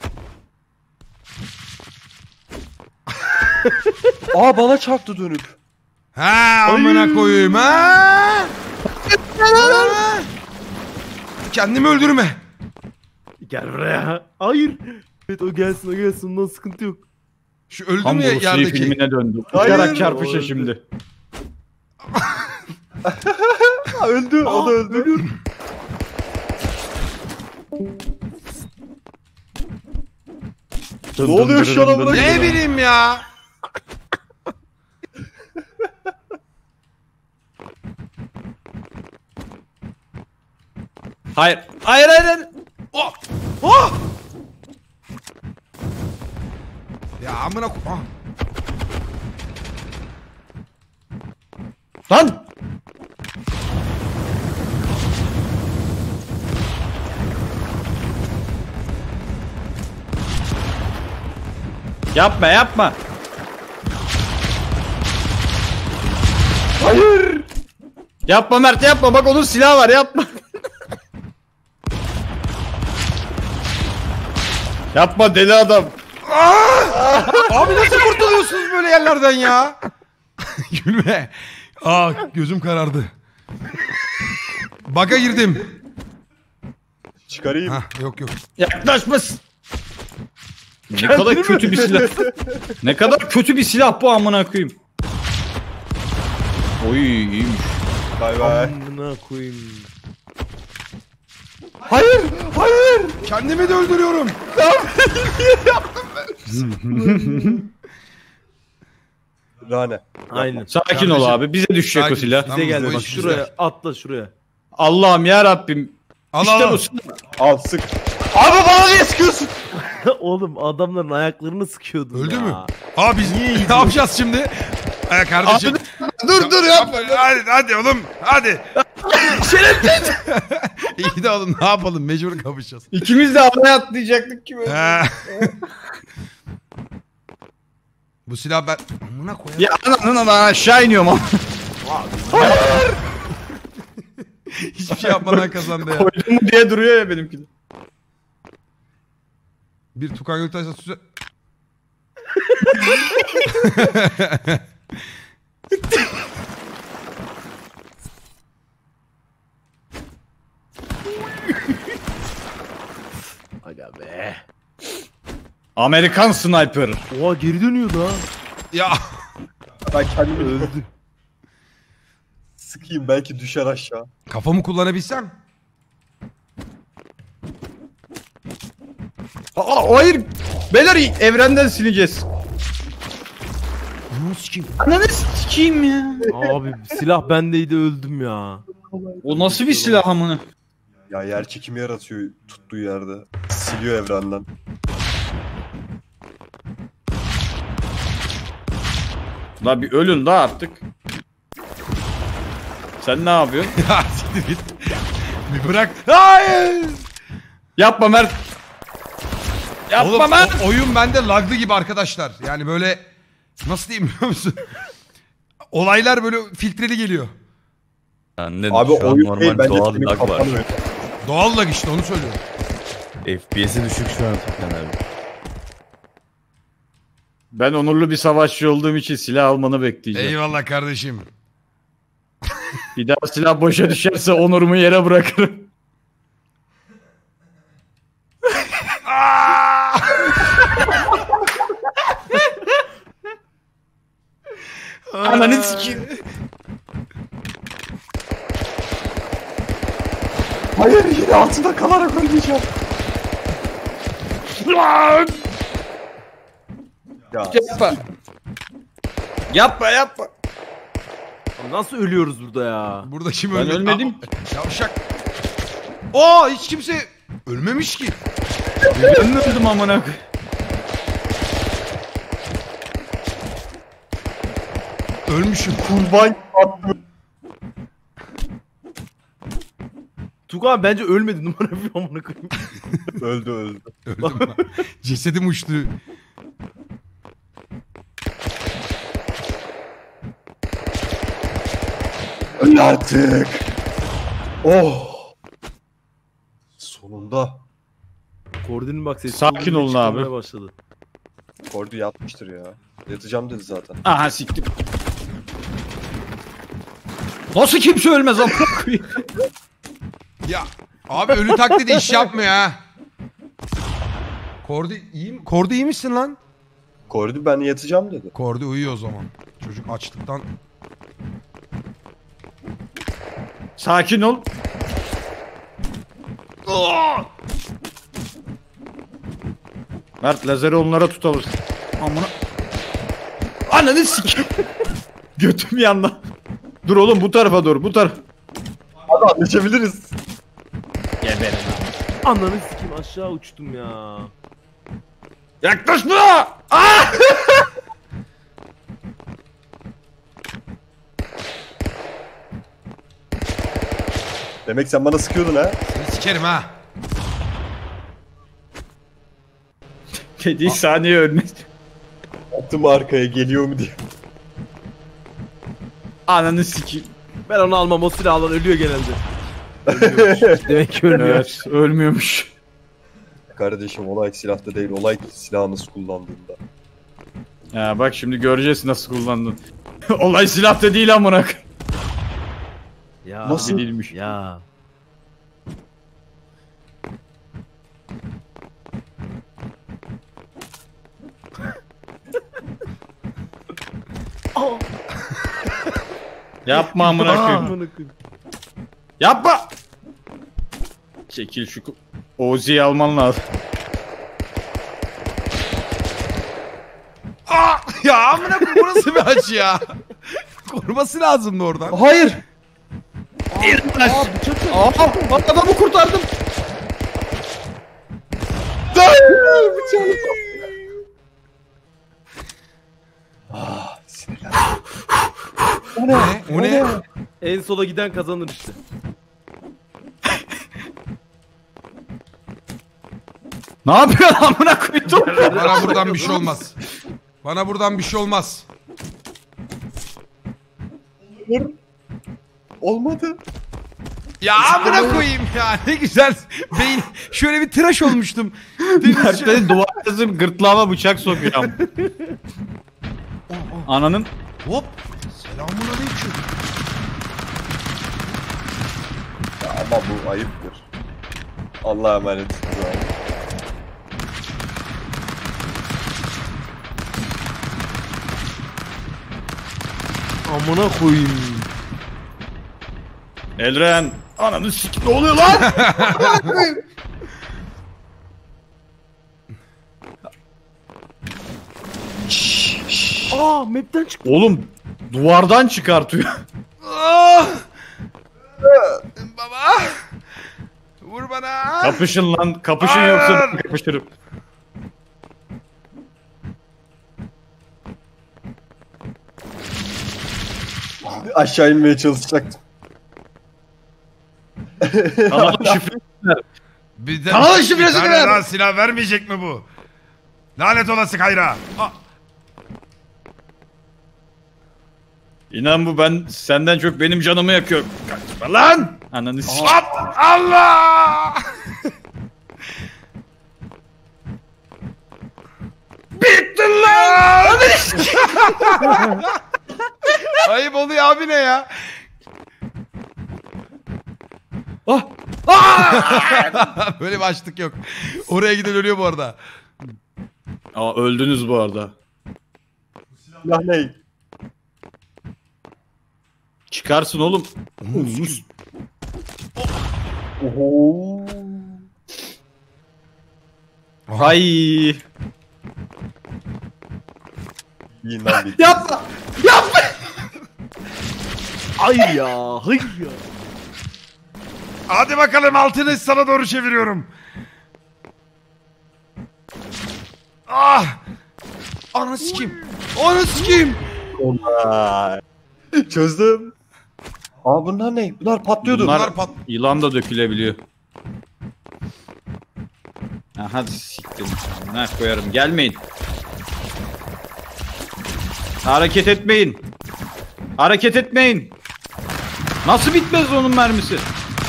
Speaker 4: Aa, bana çarptı dönüp.
Speaker 2: Ha amına koyayım ha. Ha! Kendimi öldürme.
Speaker 1: Gel buraya. Hayır. Evet o gelsin o gelsin ondan sıkıntı yok.
Speaker 2: Şu öldüm
Speaker 3: Tam
Speaker 2: ya
Speaker 3: Bruce Lee
Speaker 2: yerdeki.
Speaker 3: filmine döndü.
Speaker 4: Hayır.
Speaker 3: Uçarak çarpışa
Speaker 1: O öldü.
Speaker 3: şimdi.
Speaker 4: Ha, öldü, o da öldü. Ne oluyor şu an amına
Speaker 2: Ne
Speaker 4: koyayım?
Speaker 2: bileyim ya.
Speaker 3: Hayır. Hayır hayır hayır.
Speaker 2: Oh! Oh! Ya amına ko- ah.
Speaker 3: Lan. Yapma yapma.
Speaker 4: Hayır.
Speaker 3: Yapma Mert yapma. Bak onun silahı var yapma. Yapma deli adam.
Speaker 2: Abi nasıl kurtuluyorsunuz böyle yerlerden ya? Gülme. Aa gözüm karardı. Baga girdim.
Speaker 4: Çıkarayım.
Speaker 2: Hah yok yok.
Speaker 3: Yaklaşmasın. Ne kadar kötü bir silah. Ne kadar kötü bir silah bu amına koyayım. Oy iyiymiş.
Speaker 4: Bay bay.
Speaker 1: Amına koyayım.
Speaker 4: Hayır, hayır.
Speaker 2: Kendimi de öldürüyorum.
Speaker 4: Rane.
Speaker 1: Aynen.
Speaker 3: Sakin ol
Speaker 2: Kardeşim,
Speaker 3: abi. Bize düşecek
Speaker 2: sakin.
Speaker 3: o silah.
Speaker 2: Tamam,
Speaker 1: Bize geldi
Speaker 2: bu
Speaker 1: bak
Speaker 2: iş
Speaker 1: şuraya
Speaker 2: güzel.
Speaker 1: atla şuraya.
Speaker 3: Allah'ım ya Rabbim.
Speaker 2: Al
Speaker 3: İşte
Speaker 2: al.
Speaker 3: bu
Speaker 2: al.
Speaker 3: silah.
Speaker 4: Al, sık. Abi bana niye sıkıyorsun?
Speaker 1: Oğlum adamların ayaklarını sıkıyordum
Speaker 2: Öldü
Speaker 1: ya.
Speaker 2: mü? Abi biz ne yapacağız şimdi? Ee, kardeşim.
Speaker 3: Dur dur yapma.
Speaker 2: Hadi, hadi oğlum hadi. Şerefsiz. İyi de oğlum ne yapalım mecbur kapışacağız.
Speaker 3: İkimiz de havaya atlayacaktık ki böyle.
Speaker 2: Ha. Bu silah ben... Amına koyayım.
Speaker 3: Ya anan anan aşağı iniyorum ama.
Speaker 2: Hiçbir şey yapmadan kazandı ya.
Speaker 3: Koydum mu diye duruyor ya benimki de.
Speaker 2: Bir Tukan Göktaş'la süze...
Speaker 1: Aga be.
Speaker 3: Amerikan sniper.
Speaker 1: Oha geri dönüyordu ha.
Speaker 2: Ya
Speaker 4: Ben kendimi öldüm. Sıkayım belki düşer aşağı.
Speaker 2: kafamı kullanabilsem.
Speaker 3: Aa, hayır. Beyler evrenden sileceğiz.
Speaker 2: Bunu sikeyim.
Speaker 3: Ananı sikeyim ya.
Speaker 1: Abi silah bendeydi öldüm ya.
Speaker 3: O nasıl bir silah amına?
Speaker 4: Ya yer çekimi yaratıyor tuttuğu yerde. Siliyor evrenden.
Speaker 3: La bir ölün da artık. Sen ne yapıyorsun?
Speaker 2: Ya siktir git. Bir bırak. Hayır.
Speaker 3: Yapma Mert. Yapma
Speaker 2: Oğlum
Speaker 3: Mert.
Speaker 2: o- oyun bende laglı gibi arkadaşlar. Yani böyle nasıl diyeyim biliyor musun? Olaylar böyle filtreli geliyor.
Speaker 5: Bende
Speaker 4: Abi
Speaker 5: şu an
Speaker 4: oyun
Speaker 5: normal
Speaker 4: değil bence
Speaker 5: doğal
Speaker 4: senin
Speaker 5: lag var.
Speaker 4: kafan öyle.
Speaker 2: Doğal lag işte onu söylüyorum.
Speaker 5: F P S'i düşük şu an Tukan abi.
Speaker 3: Ben onurlu bir savaşçı olduğum için silah almanı bekleyeceğim.
Speaker 2: Eyvallah kardeşim.
Speaker 3: Bir daha silah boşa düşerse onurumu yere bırakırım. Ananı sikeyim.
Speaker 4: Hayır yine altında kalarak oynayacağım. Ya
Speaker 3: Yapma. Yapma yapma.
Speaker 1: Abi nasıl ölüyoruz burada ya?
Speaker 2: Burada kim
Speaker 3: Ben
Speaker 2: ölmedi?
Speaker 3: ölmedim.
Speaker 2: Aa, Yavşak. Oo hiç kimse ölmemiş ki.
Speaker 3: Ben mi öldüm amına koyayım?
Speaker 2: Ölmüşüm.
Speaker 4: kurban attı.
Speaker 1: Tugan bence ölmedi numara bir amına koyayım.
Speaker 4: Öldü öldü.
Speaker 2: Öldüm lan. Cesedim uçtu.
Speaker 4: Öl artık. Oh. Sonunda.
Speaker 1: Kordinin bak sesi.
Speaker 3: Sakin olun abi.
Speaker 1: çıkmaya Başladı.
Speaker 4: Kordu yatmıştır ya. Yatacağım dedi zaten.
Speaker 3: Aha siktim. Nasıl kimse ölmez amına koyayım?
Speaker 2: Ya abi ölü taklidi iş yapmıyor ha. Kordi iyi mi? Kordi iyi misin lan?
Speaker 4: Kordu ben yatacağım dedi.
Speaker 2: Kordi uyuyor o zaman. Çocuk açlıktan.
Speaker 3: Sakin ol. Mert lazeri onlara tutalım. Amına. Ananı sikeyim. Götüm yandı. Dur oğlum bu tarafa doğru bu taraf.
Speaker 4: Hadi anlaşabiliriz.
Speaker 3: Geberin.
Speaker 1: Ananı sikeyim aşağı uçtum ya.
Speaker 3: Yaklaşma!
Speaker 4: Demek sen bana sıkıyordun ha.
Speaker 2: Seni sikerim ha.
Speaker 3: Dediği saniye ölmez.
Speaker 4: Attım arkaya geliyor mu diye.
Speaker 3: Ananı sikeyim.
Speaker 1: Ben onu almam o silahlar ölüyor genelde. Ölmüyormuş. Demek ki ölmüyor.
Speaker 3: Evet ölmüyormuş.
Speaker 4: Kardeşim olay silahta değil, olay silahı nasıl kullandığında.
Speaker 3: Ya bak şimdi göreceğiz nasıl kullandın. Olay silahta değil amına koyayım.
Speaker 1: Ya.
Speaker 4: Nasıl?
Speaker 3: Değilmiş.
Speaker 1: Ya. Aa,
Speaker 3: Yapma amına koyayım.
Speaker 1: amına koyayım.
Speaker 3: Yapma. Çekil şu Ozi'yi alman lazım.
Speaker 2: Aa, ya amına koyayım burası bir açı ya. Koruması lazımdı oradan.
Speaker 3: Hayır.
Speaker 1: Aa bıçak da-
Speaker 3: Aa, adamı kurtardım.
Speaker 4: Ah sinirler.
Speaker 2: O ne? O ne?
Speaker 1: En sola giden kazanır işte.
Speaker 3: Ne yapıyorsun amına koydum?
Speaker 2: Bana buradan bir şey olmaz. Bana buradan bir şey olmaz.
Speaker 4: Olmadı.
Speaker 2: Ya amına koyayım ya, ne güzel. Beyin şöyle bir tıraş olmuştum.
Speaker 3: Mert'e duvar yazıp gırtlağıma bıçak sokuyorum. Ananın.
Speaker 2: Hop. Selamünaleyküm.
Speaker 4: Ya ama bu ayıptır. Allah'a emanet.
Speaker 1: Amına koyayım.
Speaker 3: Elren. Ananı sik. Ne oluyor lan?
Speaker 1: Aa map'ten çıktı.
Speaker 3: Oğlum duvardan çıkartıyor.
Speaker 2: Ah! Baba. Vur bana.
Speaker 3: Kapışın lan. Kapışın
Speaker 2: Hayır.
Speaker 3: yoksa ben kapışırım.
Speaker 4: Aşağı inmeye çalışacaktım.
Speaker 3: Kanalın şifresi ver.
Speaker 2: Bir de
Speaker 3: Kanalın
Speaker 2: bir
Speaker 3: şifresini
Speaker 2: tane
Speaker 3: ver.
Speaker 2: daha silah vermeyecek mi bu? Lanet olası Kayra. Ah!
Speaker 3: İnan bu ben senden çok benim canımı yakıyor. Kaçma lan. Ananı sik.
Speaker 2: Hop! Allah! Bittin lan! Ayıp oluyor abi, ne ya?
Speaker 3: Ah.
Speaker 2: Böyle bir açlık yok. Oraya giden ölüyor bu arada.
Speaker 3: Aa öldünüz bu arada.
Speaker 4: Silah ne?
Speaker 3: Çıkarsın oğlum.
Speaker 4: Oho.
Speaker 3: Ay.
Speaker 4: İyi lan bir.
Speaker 3: Yapma. Yapma.
Speaker 1: Hayır ya. Hayır ya.
Speaker 2: Hadi bakalım, altını sana doğru çeviriyorum. Ah! Ananı sikeyim. Ananı sikeyim.
Speaker 4: Olay. Çözdüm. Aa bunlar ne? Bunlar patlıyordu.
Speaker 3: Bunlar
Speaker 2: Bunlar pat...
Speaker 3: yılan da dökülebiliyor. Ha, hadi siktir. Ne koyarım. Gelmeyin. Hareket etmeyin. Hareket etmeyin. Nasıl bitmez onun mermisi?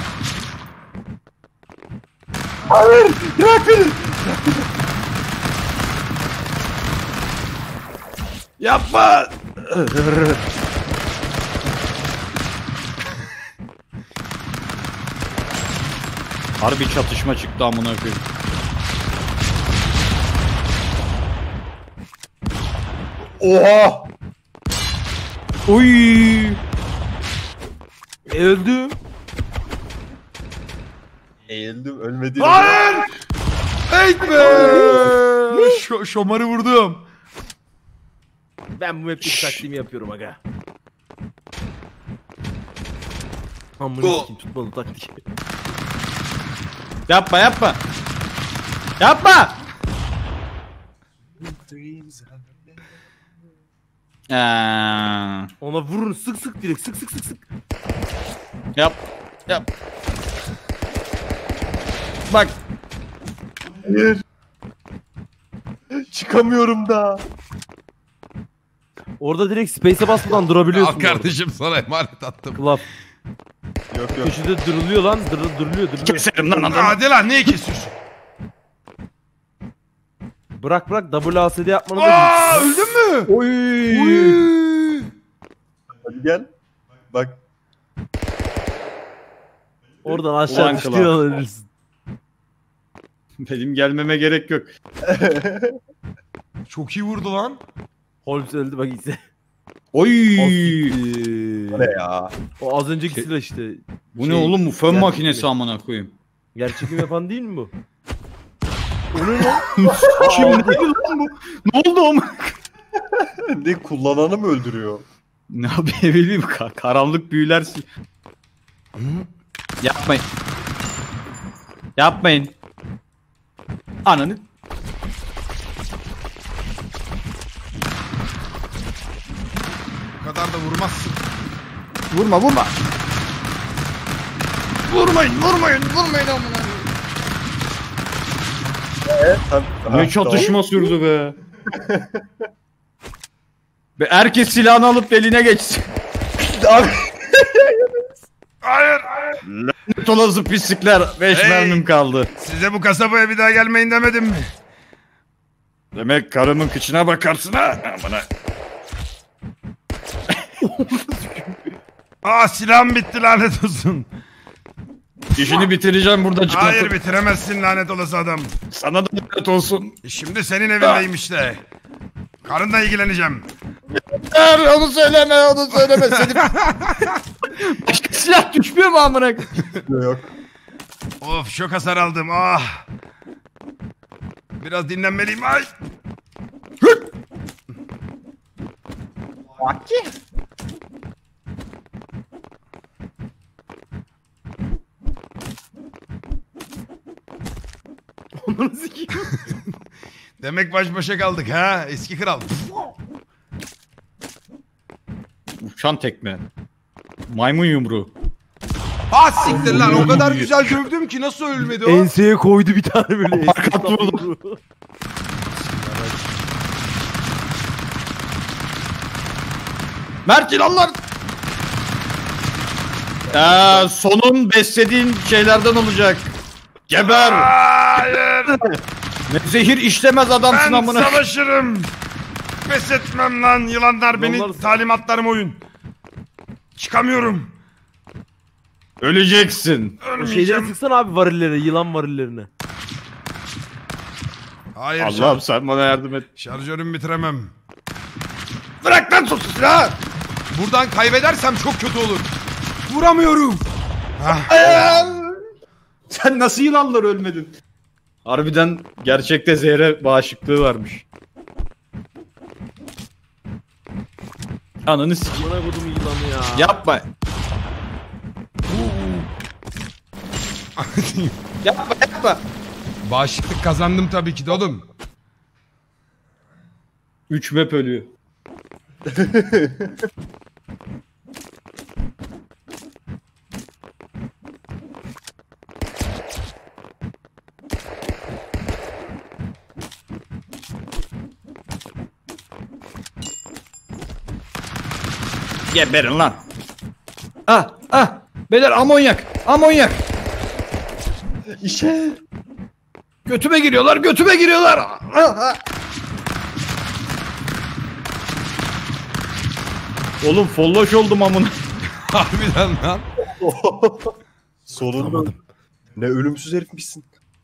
Speaker 4: Hayır. Bırak beni.
Speaker 3: Yapma. Harbi çatışma çıktı amına koyayım.
Speaker 4: Oha.
Speaker 3: Oy.
Speaker 1: E, öldü.
Speaker 4: Eğildim ölmedi.
Speaker 2: Hayır! Hey be! Şo şomarı vurdum.
Speaker 1: Ben bu map'teki taktiğimi yapıyorum aga. Amına
Speaker 2: Oh.
Speaker 1: sikeyim, tutmadı taktik.
Speaker 3: Yapma yapma. Yapma. Aa,
Speaker 1: Ona vurun, sık sık direkt, sık sık sık sık.
Speaker 3: yap. Yap. Bak.
Speaker 4: Hayır. Çıkamıyorum da.
Speaker 1: Orada direkt space'e basmadan durabiliyorsun.
Speaker 2: Al kardeşim, sana emanet attım.
Speaker 1: Klap.
Speaker 4: Yok yok.
Speaker 1: Köşede duruluyor lan, dur, duruluyor, duruluyor.
Speaker 3: Keserim lan adamı.
Speaker 2: Hadi lan, niye kesiyorsun?
Speaker 1: Bırak bırak, W A S D yapmanı da
Speaker 2: Aa, öldün mü?
Speaker 3: Oy.
Speaker 2: Uy.
Speaker 4: Hadi gel. Bak.
Speaker 1: oradan aşağı
Speaker 3: Ulan
Speaker 1: düştüğün
Speaker 3: klap.
Speaker 1: an ölürsün.
Speaker 3: Benim gelmeme gerek yok.
Speaker 2: Çok iyi vurdu lan.
Speaker 1: Holmes öldü bak ise.
Speaker 3: Oy.
Speaker 4: Bu ne ya?
Speaker 1: O az önceki silah işte.
Speaker 3: Bu
Speaker 1: Şey,
Speaker 3: ne oğlum, bu fön
Speaker 1: gerçek
Speaker 3: makinesi
Speaker 1: mi?
Speaker 3: amına koyayım.
Speaker 1: Gerçekim yapan değil mi bu? O ne lan?
Speaker 3: Kim ne lan bu? Ne oldu o?
Speaker 4: Ne kullananı mı öldürüyor?
Speaker 3: Ne bileyim, ka- karanlık büyüler. Yapmayın. Yapmayın. Ananı.
Speaker 2: Bu kadar da vurmazsın.
Speaker 3: Vurma vurma. Vurmayın vurmayın vurmayın amına.
Speaker 4: Evet, tabii.
Speaker 3: Ne
Speaker 4: Ha,
Speaker 3: çatışma sürdü be. Be herkes silahını alıp eline geçsin.
Speaker 4: tamam. Abi.
Speaker 2: Hayır.
Speaker 3: Lanet olası pislikler. Beş
Speaker 2: Hey.
Speaker 3: mermim kaldı.
Speaker 2: Size bu kasabaya bir daha gelmeyin demedim mi?
Speaker 3: Demek karımın kıçına bakarsın ha. Amına.
Speaker 2: Aa silahım bitti lanet olsun.
Speaker 3: İşini bitireceğim burada
Speaker 2: Hayır
Speaker 3: çıkartıp.
Speaker 2: bitiremezsin lanet olası adam.
Speaker 3: Sana da lanet olsun.
Speaker 2: Şimdi senin evindeyim işte. Karınla ilgileneceğim.
Speaker 3: Hayır, onu söyleme onu söyleme. Seni... Başka silah düşmüyor mu amına?
Speaker 4: Yok.
Speaker 2: Of çok hasar aldım ah. Biraz dinlenmeliyim ay.
Speaker 1: Onu sikeyim.
Speaker 2: Demek baş başa kaldık ha eski kral.
Speaker 3: Uçan tekme. Maymun yumruğu.
Speaker 2: Ha siktir lan o kadar güzel dövdüm ki nasıl ölmedi o?
Speaker 1: Enseye koydu bir tane böyle. eski
Speaker 3: Arkat vurdu.
Speaker 1: kafayı.
Speaker 3: Mert ilanlar. Ee, sonun beslediğin şeylerden olacak. Geber.
Speaker 2: Hayır.
Speaker 3: Ne zehir işlemez adamsın
Speaker 2: Ben
Speaker 3: amına.
Speaker 2: savaşırım. Pes etmem lan yılanlar beni
Speaker 1: Yılanlar-
Speaker 2: talimatlarım oyun. Çıkamıyorum.
Speaker 3: Öleceksin.
Speaker 1: O şeyleri
Speaker 2: Ölmeyeceğim.
Speaker 1: sıksana abi varillere, yılan varillerine.
Speaker 2: Hayır
Speaker 3: Allah'ım
Speaker 2: şar-
Speaker 3: sen bana yardım et.
Speaker 2: şarjörümü bitiremem.
Speaker 3: Bırak lan sus silahı.
Speaker 2: Buradan kaybedersem çok kötü olur. Vuramıyorum. Hah.
Speaker 3: Sen nasıl yılanlar ölmedin? Harbiden gerçekte zehre bağışıklığı varmış. Ananı sikeyim.
Speaker 1: Bana kodum yılanı ya.
Speaker 3: Yapma. Yapma yapma.
Speaker 2: Bağışıklık kazandım tabii ki de oğlum.
Speaker 3: Üç map ölüyor. Geberin lan. Ah ah. Beyler amonyak. Amonyak.
Speaker 4: İşe.
Speaker 3: Götüme giriyorlar, götüme giriyorlar. Ah, ah. Oğlum folloş oldum amına.
Speaker 2: Harbiden lan.
Speaker 4: Sonunda. Ne ölümsüz herifmişsin.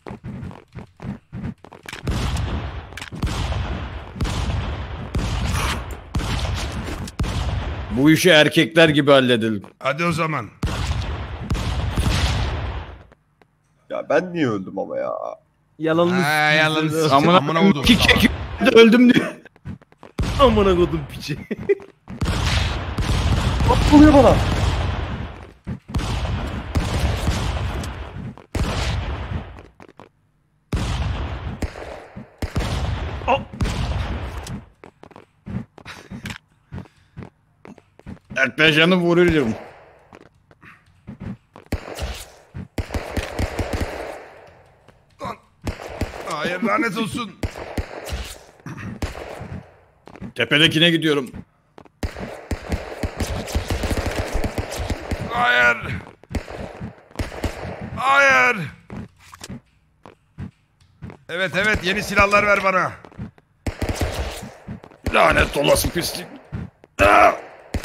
Speaker 3: Bu işi erkekler gibi halledelim.
Speaker 2: Hadi o zaman.
Speaker 4: Ya ben niye öldüm ama ya?
Speaker 1: Yalanını
Speaker 2: Ha, yalanını
Speaker 1: sikeyim.
Speaker 2: sikeyim.
Speaker 3: Amına
Speaker 2: Amına
Speaker 3: koyayım,
Speaker 2: kodum.
Speaker 3: iki kek yedi, öldüm diyor.
Speaker 1: Amına kodum piçi.
Speaker 4: Hop vuruyor bana.
Speaker 3: Erpecan'ı vururum.
Speaker 2: Hayır lanet olsun.
Speaker 3: Tepedekine gidiyorum.
Speaker 2: Hayır. Hayır. Evet evet yeni silahlar ver bana.
Speaker 3: Lanet olası pislik. Ah!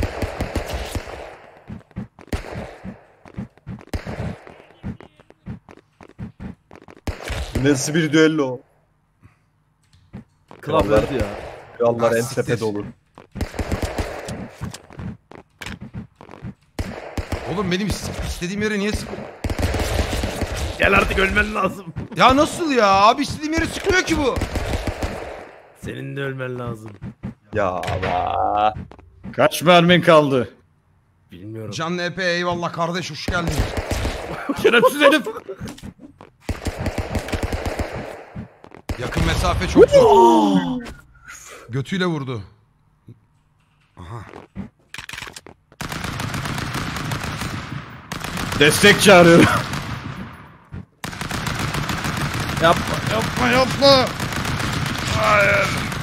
Speaker 4: Bu nasıl bir düello?
Speaker 1: Kral verdi ya.
Speaker 4: Krallar
Speaker 2: Ah,
Speaker 4: en
Speaker 2: siktir.
Speaker 4: tepede olur.
Speaker 2: Oğlum benim is- istediğim yere niye sıkıyor?
Speaker 1: Gel artık ölmen lazım.
Speaker 2: Ya nasıl ya? Abi istediğim yere sıkmıyor ki bu.
Speaker 1: Senin de ölmen lazım.
Speaker 4: Ya ama.
Speaker 3: Kaç mermin kaldı?
Speaker 1: Bilmiyorum.
Speaker 2: Canlı epey eyvallah kardeş hoş geldin.
Speaker 3: Şerefsiz herif.
Speaker 2: Yakın mesafe çok zor. Götüyle vurdu. Aha.
Speaker 3: Destek çağırıyorum. Yapma yapma yapma.
Speaker 2: Hayır.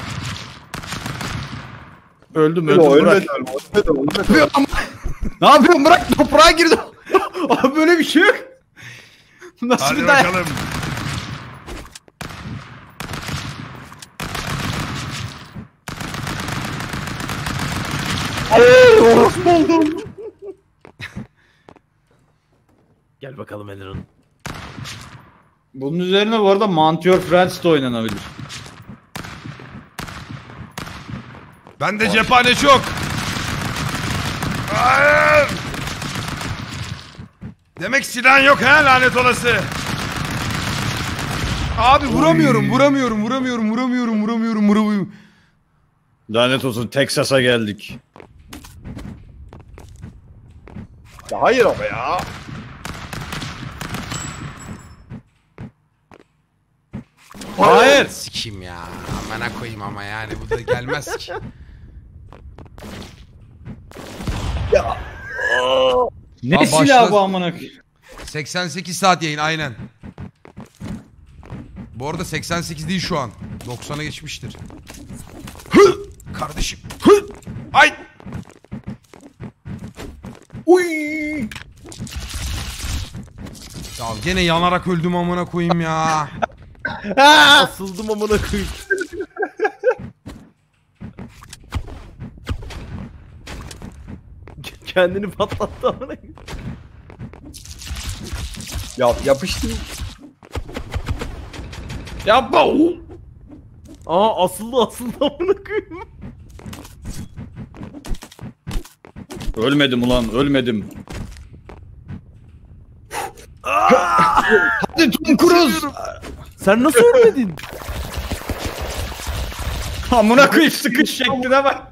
Speaker 3: Öldüm
Speaker 4: Ölmedi,
Speaker 3: öldüm bırak.
Speaker 4: ölmedi, ölmedi, ölmedi.
Speaker 3: Yapıyorum ama. Ne yapıyorsun bırak toprağa girdim. Abi böyle bir şey yok. Nasıl
Speaker 2: Hadi
Speaker 3: bir dayak?
Speaker 2: bakalım.
Speaker 3: Hayır orospu oldum.
Speaker 1: Gel bakalım Enron.
Speaker 3: Bunun üzerine bu arada Mount Friends de oynanabilir.
Speaker 2: Bende cephane çok. Hayır. Demek silahın yok ha lanet olası. Abi vuramıyorum, vuramıyorum, vuramıyorum, vuramıyorum, vuramıyorum, vuramıyorum.
Speaker 3: Lanet olsun Texas'a geldik.
Speaker 4: Ya hayır ama ya.
Speaker 3: Hayır.
Speaker 2: Sikeyim ya. Amına koyayım ama yani bu da gelmez ki.
Speaker 3: Ne
Speaker 2: Aa,
Speaker 3: silah
Speaker 2: başla-
Speaker 3: bu amına koyayım?
Speaker 2: seksen sekiz saat yayın aynen. Bu arada seksen sekiz değil şu an. doksana geçmiştir. Hı! Kardeşim. Hı! Ay!
Speaker 3: Uy.
Speaker 2: Ya gene yanarak öldüm amına koyayım ya.
Speaker 1: Asıldım amına koyayım. Kendini patlattı amına koyayım.
Speaker 4: Ya yapıştım.
Speaker 3: Yapma.
Speaker 1: Aa asıldı asıldı amına koyayım.
Speaker 3: Ölmedim ulan ölmedim. Hadi Tom Cruise.
Speaker 1: Sen nasıl ölmedin?
Speaker 3: Amına koyayım sıkış şekline bak.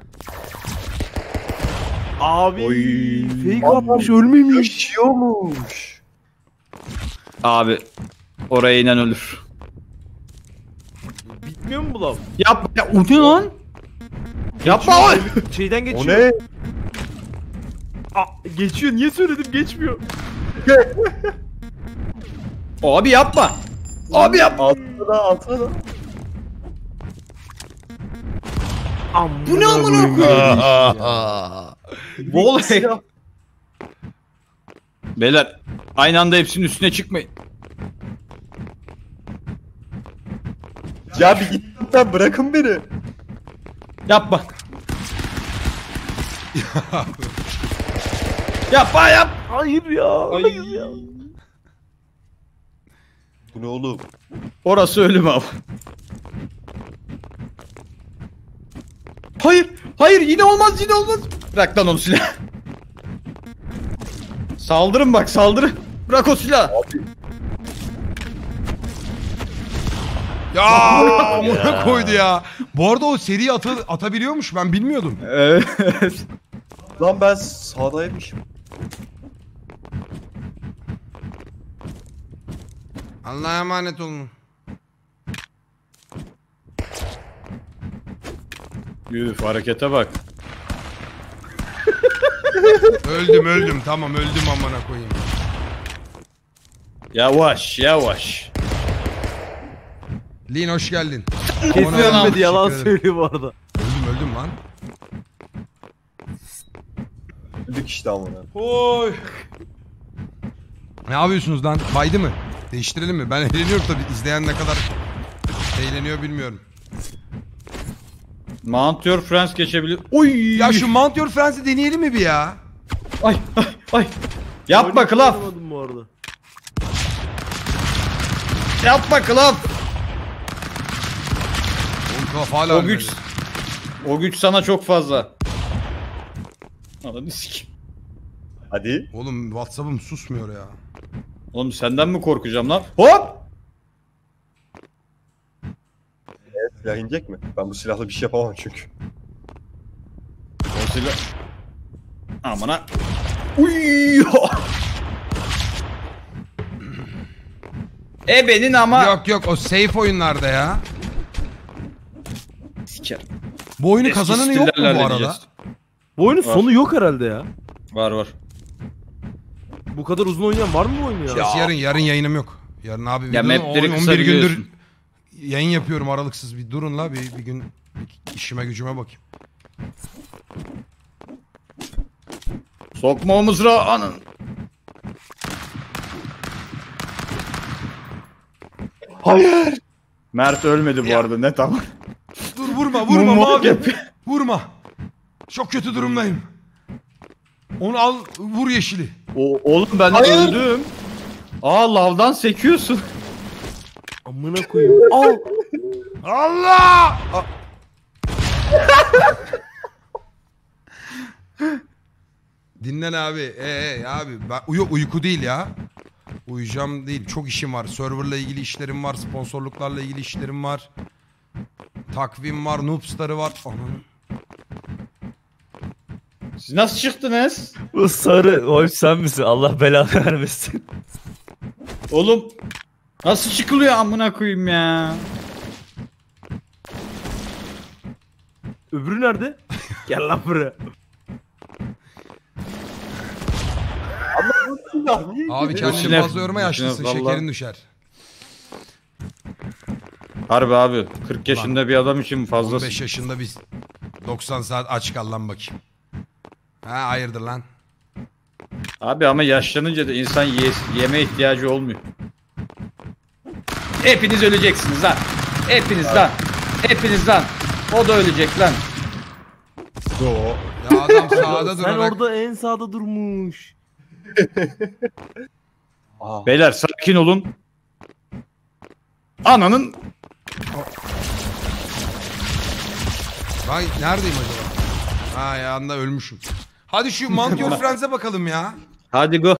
Speaker 1: Abi
Speaker 3: Oy.
Speaker 1: fake atmış ölmemiş.
Speaker 4: Yaşıyormuş.
Speaker 3: Abi oraya inen ölür.
Speaker 1: Bitmiyor mu bu lav?
Speaker 3: Yapma ya o ne lan? Yapma oy.
Speaker 1: Şeyden
Speaker 4: O
Speaker 1: geçiyor.
Speaker 4: ne?
Speaker 1: Aa, geçiyor niye söyledim geçmiyor.
Speaker 3: Abi yapma. Abi yapma.
Speaker 4: Altına da altına da.
Speaker 1: Bu ne amına koyayım?
Speaker 3: Voley. Beyler aynı anda hepsinin üstüne çıkmayın.
Speaker 4: Ya bir git lan bırakın beni.
Speaker 3: Yapma. Yapma yap.
Speaker 1: Hayır ya. Hayır ya.
Speaker 4: Bu ne oğlum?
Speaker 3: Orası ölüm abi. Hayır. Hayır yine olmaz yine olmaz. Bırak lan onu silah. Saldırın bak saldırın. Bırak o silahı.
Speaker 2: Ya amına koydu ya. Bu arada o seri ata, atabiliyormuş ben bilmiyordum.
Speaker 3: Evet.
Speaker 4: Lan ben sağdaymışım.
Speaker 2: Allah'a emanet olun.
Speaker 3: Üf harekete bak.
Speaker 2: Öldüm öldüm tamam öldüm amına koyayım.
Speaker 3: Yavaş yavaş.
Speaker 2: Lin hoş geldin.
Speaker 1: Kesin
Speaker 2: Ona-
Speaker 1: ölmedi yalan
Speaker 2: Teşekkür ederim.
Speaker 1: söylüyor bu arada.
Speaker 2: Öldüm öldüm lan.
Speaker 4: Öldük işte amına.
Speaker 2: Oy. Ne yapıyorsunuz lan? Baydı mı? Değiştirelim mi? Ben eğleniyorum tabii. İzleyen ne kadar eğleniyor bilmiyorum.
Speaker 3: Mount Your Friends geçebilir. Oy.
Speaker 2: Ya şu Mount Your Friends'i deneyelim mi bir ya?
Speaker 3: Ay ay ay. Yapma Klaf.
Speaker 1: Oynamadım bu arada.
Speaker 3: Yapma Klaf.
Speaker 2: Oğlum kaf hala
Speaker 3: O
Speaker 2: ölmedi.
Speaker 3: güç. O güç sana çok fazla. Ananı sikeyim.
Speaker 4: Hadi.
Speaker 2: Oğlum WhatsApp'ım susmuyor ya.
Speaker 3: Oğlum senden mi korkacağım lan? Hop.
Speaker 4: Silah inecek mi? Ben bu silahla bir şey yapamam çünkü.
Speaker 3: O silah. Amına. Uy. E benim ama.
Speaker 2: Yok yok o safe oyunlarda ya.
Speaker 3: Sikerim.
Speaker 2: Bu oyunu
Speaker 3: Eski
Speaker 2: kazananı yok mu
Speaker 3: stillerle
Speaker 2: bu arada?
Speaker 3: diyeceğiz.
Speaker 1: Bu oyunun
Speaker 3: Var.
Speaker 1: sonu yok herhalde ya.
Speaker 3: Var var.
Speaker 1: Bu kadar uzun oynayan var mı bu oyunu ya?
Speaker 2: Nasıl yarın? Yarın yayınım yok. Yarın abi
Speaker 3: Ya
Speaker 2: bir
Speaker 3: mapleri
Speaker 2: on
Speaker 3: kısa
Speaker 2: bir gündür
Speaker 3: biliyorsun.
Speaker 2: yayın yapıyorum aralıksız. Bir durun la bir, bir gün bir işime gücüme bakayım.
Speaker 3: Sokma o mızrağı anın.
Speaker 4: Hayır.
Speaker 3: Mert ölmedi bu
Speaker 2: Ya.
Speaker 3: arada ne tamam.
Speaker 2: Dur vurma vurma
Speaker 3: Mumluk
Speaker 2: mavi.
Speaker 3: yapıyor.
Speaker 2: Vurma. Çok kötü durumdayım. Onu al vur yeşili.
Speaker 3: O, oğlum ben
Speaker 4: Hayır.
Speaker 3: öldüm. Aa lavdan sekiyorsun.
Speaker 1: Amına koyayım. Al.
Speaker 2: Allah! A- Dinlen abi. Ee, ee, abi ben uyu uyku değil ya. Uyuyacağım değil. Çok işim var. Serverla ilgili işlerim var. Sponsorluklarla ilgili işlerim var. Takvim var. Noobstar'ı var. Ananı.
Speaker 3: Siz nasıl çıktınız?
Speaker 5: Bu sarı Wolf sen misin? Allah belanı vermesin.
Speaker 3: Oğlum nasıl çıkılıyor amına koyayım ya?
Speaker 1: Öbürü nerede? Gel lan buraya.
Speaker 2: Abi kendini
Speaker 3: Düşüne-
Speaker 2: fazla yorma yaşlısın.
Speaker 3: düşüne-
Speaker 2: Şekerin
Speaker 3: vallahi.
Speaker 2: düşer.
Speaker 3: Harbi abi kırk yaşında bir adam için fazla.
Speaker 2: on beş yaşında biz doksan saat aç kal lan bakayım. Ha hayırdır lan.
Speaker 3: Abi ama yaşlanınca da insan ye yeme ihtiyacı olmuyor. Hepiniz öleceksiniz lan. Hepiniz lan. Hepiniz lan. O da ölecek lan.
Speaker 2: Ya adam sağda
Speaker 1: Sen
Speaker 2: durarak.
Speaker 1: orada en sağda durmuş.
Speaker 3: Beyler sakin olun. Ananın
Speaker 2: Vay neredeyim acaba? Ha yanında ölmüşüm. Hadi şu Mount Your Friends'e bakalım ya.
Speaker 3: hadi go.